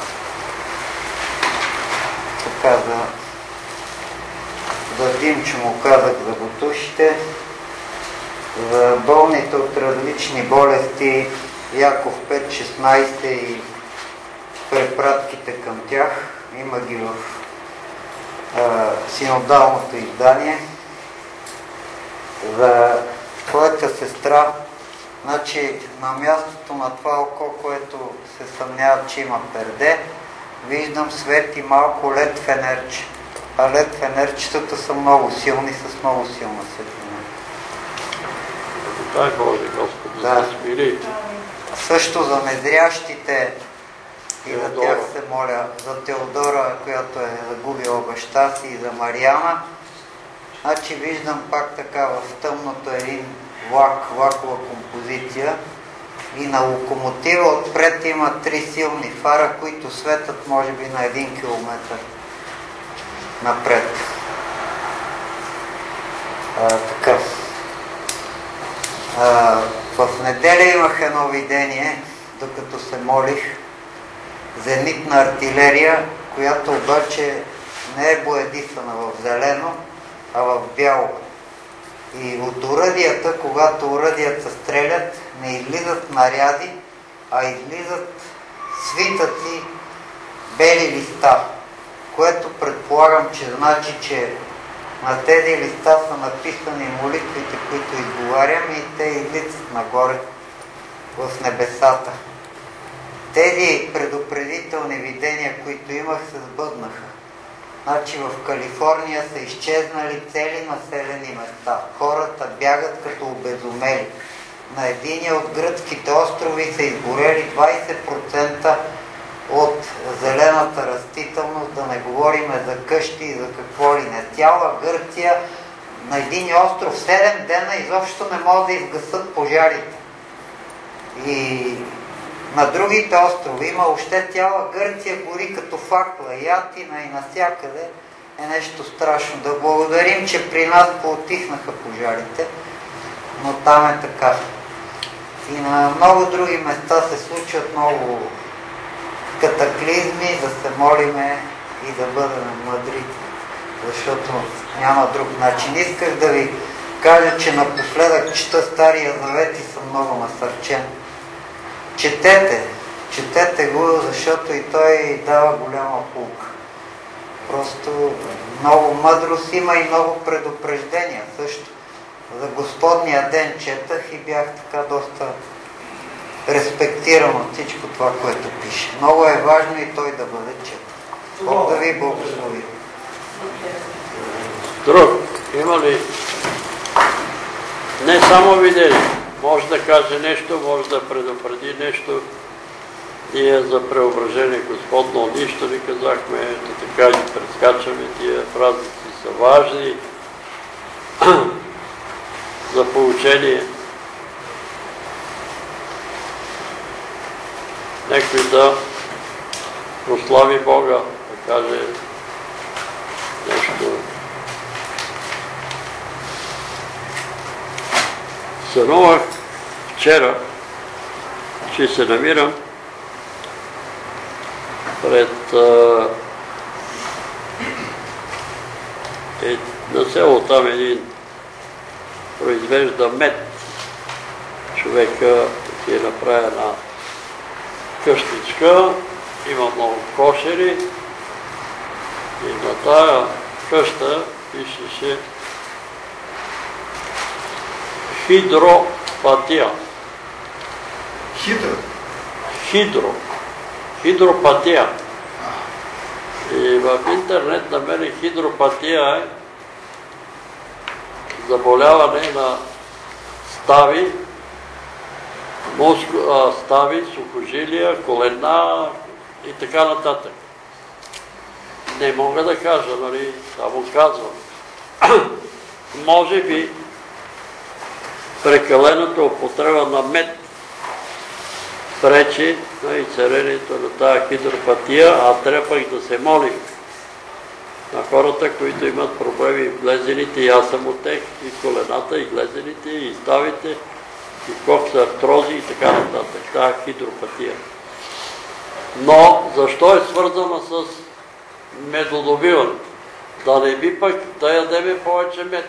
Така за Димчо му казах за ботушите. За болните от различни болести Яков 5.16 и препратките към тях. Има ги в синодалното издание. За твоята сестра, значи на мястото на това око, което се съмняват, че има перде, виждам свети малко лед фенерче. А лед фенерчетата са много силни, с много силна светлина. Дай Боже, Господи, да се смири. Също за незрящите и за тях се моля, за Теодора, която е загубила баща си, и за Мариана. Значи виждам пак така в тъмното един влакова композиция и на локомотива отпред има 3 силни фара, които светят може би на 1 километър напред. Така. В неделя имах едно видение, докато се молих, зенитна артилерия, която обаче не е боядисана в зелено, а в бяло. И от оръдията, когато оръдията стрелят, не излизат наряди, а излизат свитъци бели листа, което предполагам, че значи, че на тези листа са написани молитвите, които изговарям, и те излизат нагоре в небесата. Тези предупредителни видения, които имах, се сбъднаха. Значи в Калифорния са изчезнали цели населени места. Хората бягат като обезумели. На единия от гръцките острови са изгорели 20% от зелената растителност, да не говорим за къщи и за какво ли не. Цяла Гърция на един остров 7 дена изобщо не могат да изгасат пожарите. И на другите острови има още цяла Гърция гори като факла, и Атина, и навсякъде е нещо страшно. Да благодарим, че при нас поутихнаха пожарите, но там е така. И на много други места се случват много катаклизми, да се молиме и да бъдем мъдри, защото няма друг начин. Исках да ви кажа, че напоследък чета Стария Завет и съм много насърчен. Четете го, защото и той дава голяма полука. Просто много мъдрост има и много предупреждения също. За Господния ден четах и бях така доста респектиран от всичко това, което пише. Много е важно и той да бъде четен. Бог да ви благослови. Друг, има ли не само видение, може да каже нещо, може да предупреди нещо. Ние за преображение Господно нищо не казахме, така ги прескачаме, тия празници са важни за поучение. Некой да прослави Бога, да каже нещо. Сънувах вчера, че се намирам пред на село, там един произвежда мед. Човека си е направи една къщичка, има много кошери и на тая къща пишеше хидропатия. Хидропатия. И в интернет намерих хидропатия е заболяване на стави, стави, сухожилия, колена и така нататък. Не мога да кажа, нали, само казвам. Може би прекалената употреба на мед пречи на изцелението на тази хидропатия, а трябва пък да се молим на хората, които имат проблеми в глезените, и аз съм от тях, и колената, и глезените, и ставите, и коксартрози и така нататък. Тази хидропатия. Но защо е свързана с медодобиване? Да не би пък да ядеме повече мед.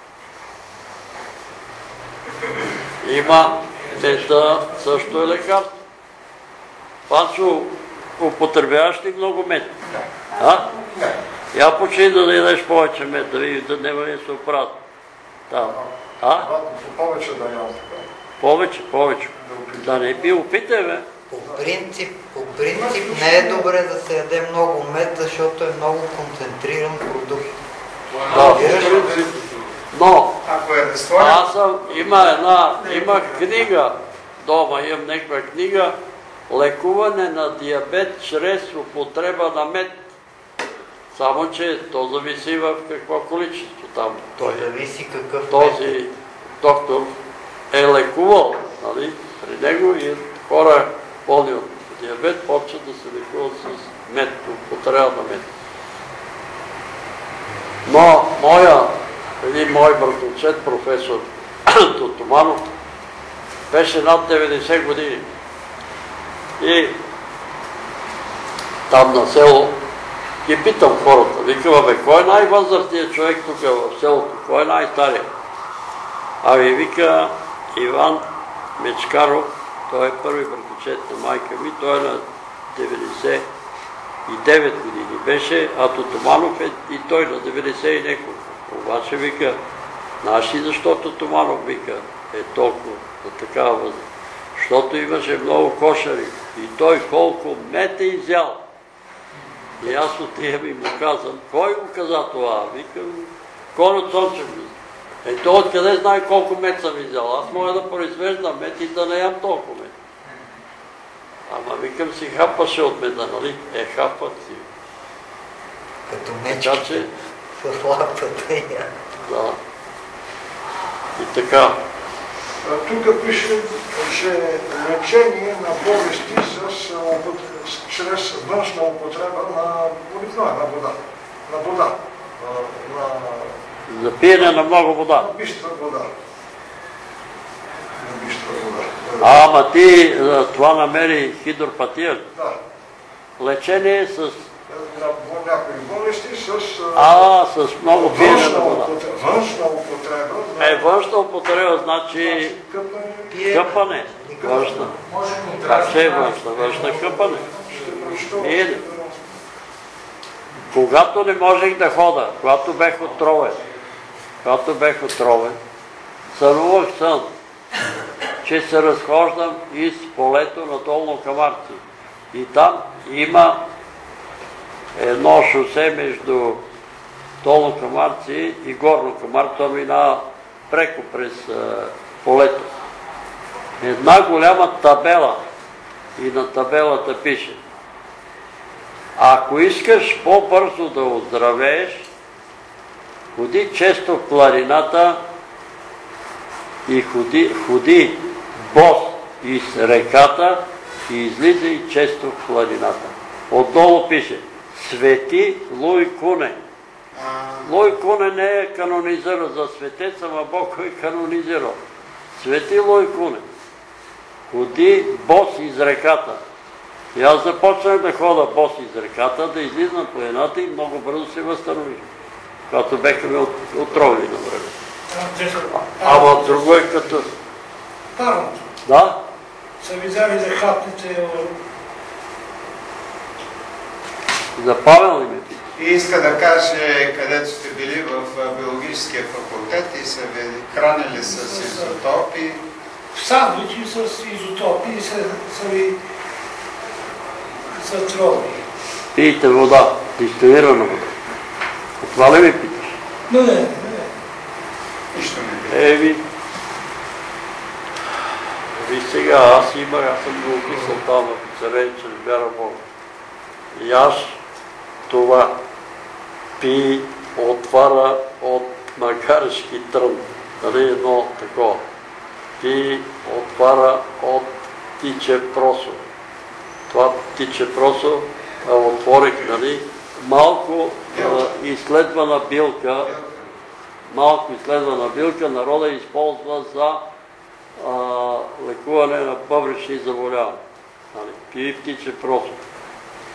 Има меда, също е лекарство. Панчо, употребяваш ли много мед? А? Я почни да не ядеш повече мед, да видиш да няма ли се оправят. Там. А? Повече да ям така. Повече. Да не би, опитай, бе. По принцип не е добре да се яде много мед, защото е много концентриран продукт. Да, но Ако е разтворен, аз съм, има книга, дома имам някаква книга, лекуване на диабет чрез употреба на мед. Само, че то зависи в какво количество там. Зависи какъв Този доктор е лекувал, нали, при него и хора болни от диабет почват да се лекуват с мед, употреба на мед. Но един мой братовчет, професор Тотоманов, беше над 90 години. И там на село ги питам хората, викам, бе, кой е най-възрастният човек тук в селото, кой е най-старият? Ами вика Иван Мечкаров, той е първи братовчет на майка ми, той е на 99 години беше, а Тотоманов е и той на 90 и няколко. Обаче вика, знаеш ли защо Тотоманов вика е толкова на такава възраст? Защото имаше много кошари и той колко мед е изял. И аз отивам и му казвам, кой го каза това? Викам, Коно Цончев. Той откъде знае колко мед съм изял? Аз мога да произвеждам мед и да не ям толкова мед. Ама викам си, хапаше от меда, нали? Хапах си. Като мечките с лапата я. Да. И така. Тук пише, че лечение на болести чрез външна употреба на вода. На вода. За пиене на много вода. На бистра вода. Ама ти това намери хидропатия? Да. Лечение с... някои болести с... с много пиене на вода. Външна употреба. Външна употреба значи къпане. Външна. Как ще е външна? Външна къпане. Пиене. Когато не можех да хода, когато бех отровен, сънувах сън, че се разхождам из полето на Долно Камарци. И там има едно шосе между Долно Камарци и Горно Камарци, то минава преко през полето. Една голяма табела и на табелата пише: ако искаш по-бързо да оздравееш, ходи често в планината и ходи бос из реката и излизай често в планината. Отдолу пише Свети Луй Куне. Луй Куне не е канонизирал за светец, ама Бог е канонизирал. Свети Луй Куне. Ходи бос из реката. И аз започнах да хода бос из реката, да излизам в планината и много бързо се възстанових. Когато беха ме отровили на време. Ама друго е като... Парното. Да? Са ви взели да хапнете... За Павел ли ме пита? И иска да каже, където сте били в биологическия факултет и са ви хранили с изотопи. Сандвичи с изотопи и са ви затровили. Пийте вода, дистилирана вода. Това ли ми питаш? Не. Нищо не Ви сега, аз съм го описал там на Пицаренче, вяра Бога. Яш това, пи, отвара от магарешки трън, нали едно такова. Пи, отвара от птиче просо. Това птиче просо отворих, нали, малко изследвана билка, народа използва за лекуване на бъбречни заболявания. Пи птиче просо.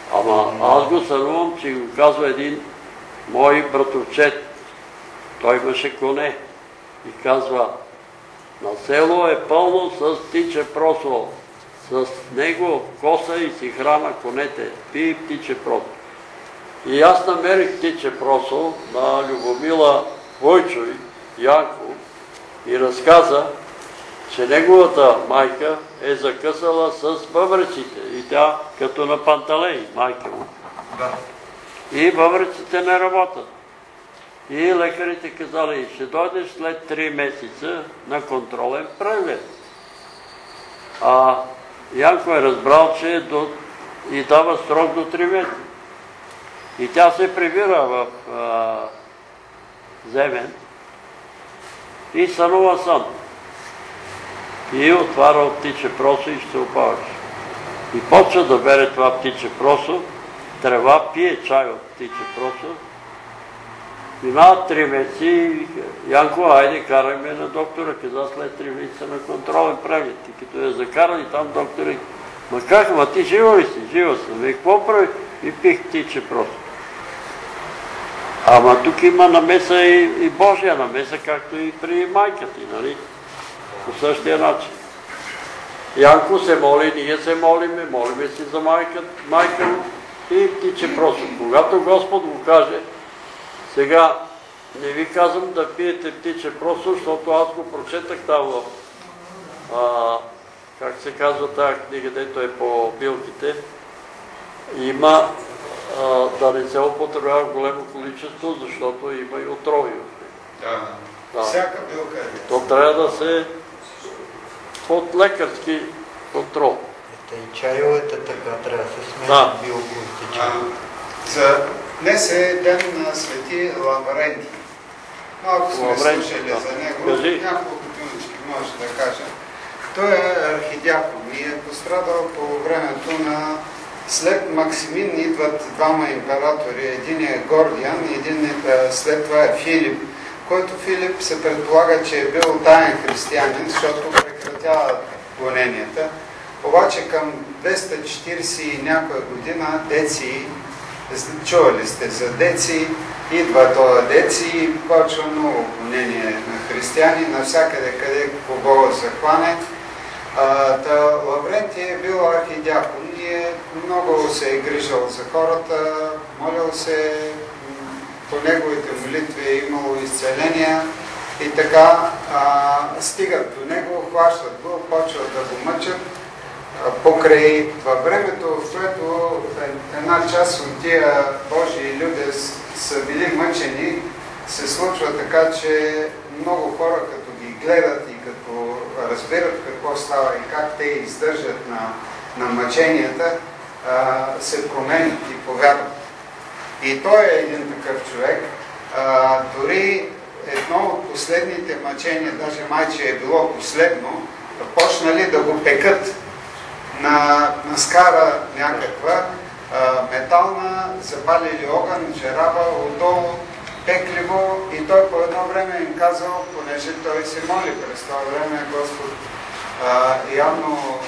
Ама аз го сънувам, че го казва един мой братовчет. Той имаше коне и казва: на село е пълно с птиче просо. С него коса и си храна конете. Пи птиче просо. И аз намерих птиче просо на Любомила Войчо Янко и разказа, че неговата майка е закъсала с бъбреците и тя като на Панталей, майка му. И бъбреците не работят. И лекарите казали: ще дойдеш след 3 месеца на контролен преглед. А Янко е разбрал, че и дава срок до 3 месеца. И тя се прибира в Земен и сънува сън. И отваря от птиче просо и ще се опаваш. И почва да бере това птиче просо, трева, пие чай от птиче просо. Минават 3 месеци и вика: Янко, айде, карай ме на доктора. Каза: след 3 месеца на контролен преглед. И като я закарали там, доктора: ма как, ма ти жива ли си? Жива съм. И какво прави? И пих птиче просо. Ама тук има намеса и Божия намеса, както и при майката, нали? По същия начин. Янко се моли, ние се молиме си за майка му и птиче просо. Когато Господ го каже, сега не ви казвам да пиете птиче просо, защото аз го прочетах там в, как се казва тази книга, дето е по билките, има да не се употребява в големо количество, защото има и отрови. Да. Всяка билка е. То трябва да се под лекарски контрол. И чайовете така трябва да се сменят билковите чайове. Днес е ден на Свети Лаврентий. Малко сме слушали за него, няколко тунички може да кажа. Той е архидиакон и е пострадал по времето на... След Максимин идват двама императори. Един е Гордиан, един след това е Филип, който Филип се предполага, че е бил таен християнин, защото прекратява гоненията. Обаче към 240 и някоя година Деций, чували сте за Деций, идва този Деций и почва много гонение на християни, навсякъде къде кого захване. Лаврентий е бил архидиакон и много се е грижал за хората, молил се, по неговите молитви е имало изцеления и така стигат до него, хващат го, почват да го мъчат. Покрай във времето, в което една част от тия Божии люди са били мъчени, се случва така, че много хора, като ги гледат и като разбират какво става и как те издържат на мъченията, се променят и повярват. И той е един такъв човек. Дори едно от последните мъчения, даже майче е било последно, почнали да го пекат на скара някаква метална, запалили огън, жераба отдолу, пекли го и той по едно време им казал, понеже той се моли през това време, Господ явно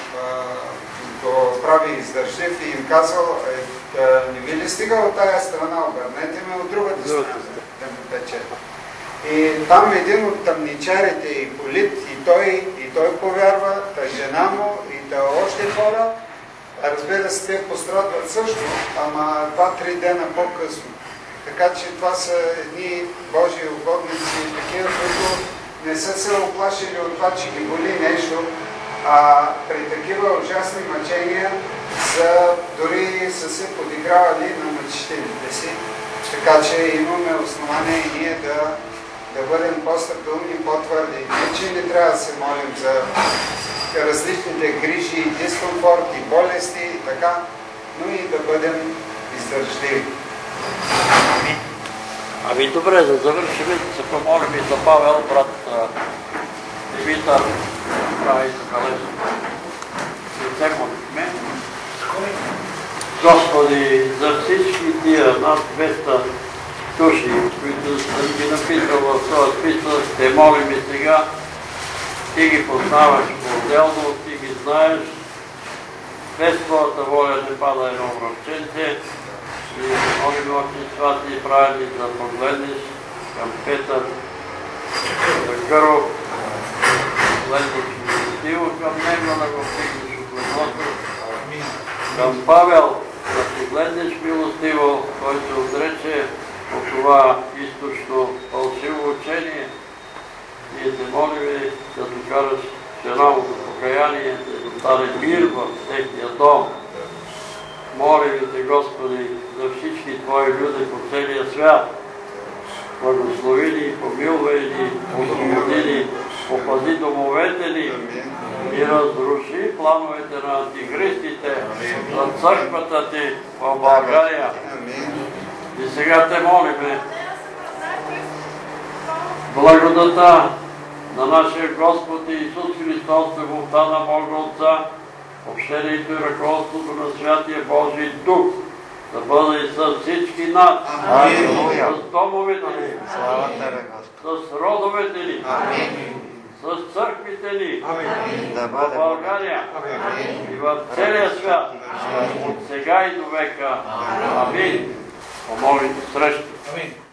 го прави издържлив и им казал: не ви ли стига от тая страна, обърнете ме от другата страна, да ме пече. И там един от тъмничарите, Иполит, и той повярва, та жена му и та още хора, разбира се, те пострадват също, ама 2-3 дена по-късно. Така че това са едни Божии угодници, такива, които не са се оплашили от това, че ги боли нещо, а при такива ужасни мъчения дори са се подигравали на мъчителите си. Така че имаме основание и ние да бъдем по-стабилни, по-твърди. Не, че не трябва да се молим за различните грижи, дискомфорт и болести и така, но и да бъдем издържливи. Ами добре, да завършим, да се помолим и за Павел, брат Димитър, прави за Халев. И те молихме. Господи, за всички тия над 200 души, които съм ги написал в този списък, те молим и сега. Ти ги познаваш по-отделно, ти ги знаеш. без твоята воля не пада едно връбченце. И молим очи свати и праведни да погледнеш към Петър Закъров, Летово към него да го стигнеш от леглото. Към Павел да погледнеш милостиво, който отрече от това източно фалшиво учение. Ние те молим да докараш жена му до покаяние, да достане мир в техния дом. Молим те, Господи, за всички Твои люди по целия свят. Благослови ни, помилвай ни, освободи ни, опази домовете ни и разруши плановете на антихристите за църквата Ти в България. И сега те молиме благодата на нашия Господ Исус Христос, любовта на Бога Отца, общението и ръководството на Святия Божий Дух да бъде и с всички нас, с домовете ни, с родовете ни, с църквите ни в България и в целия свят, от сега и до века. Амин. Помолите срещу.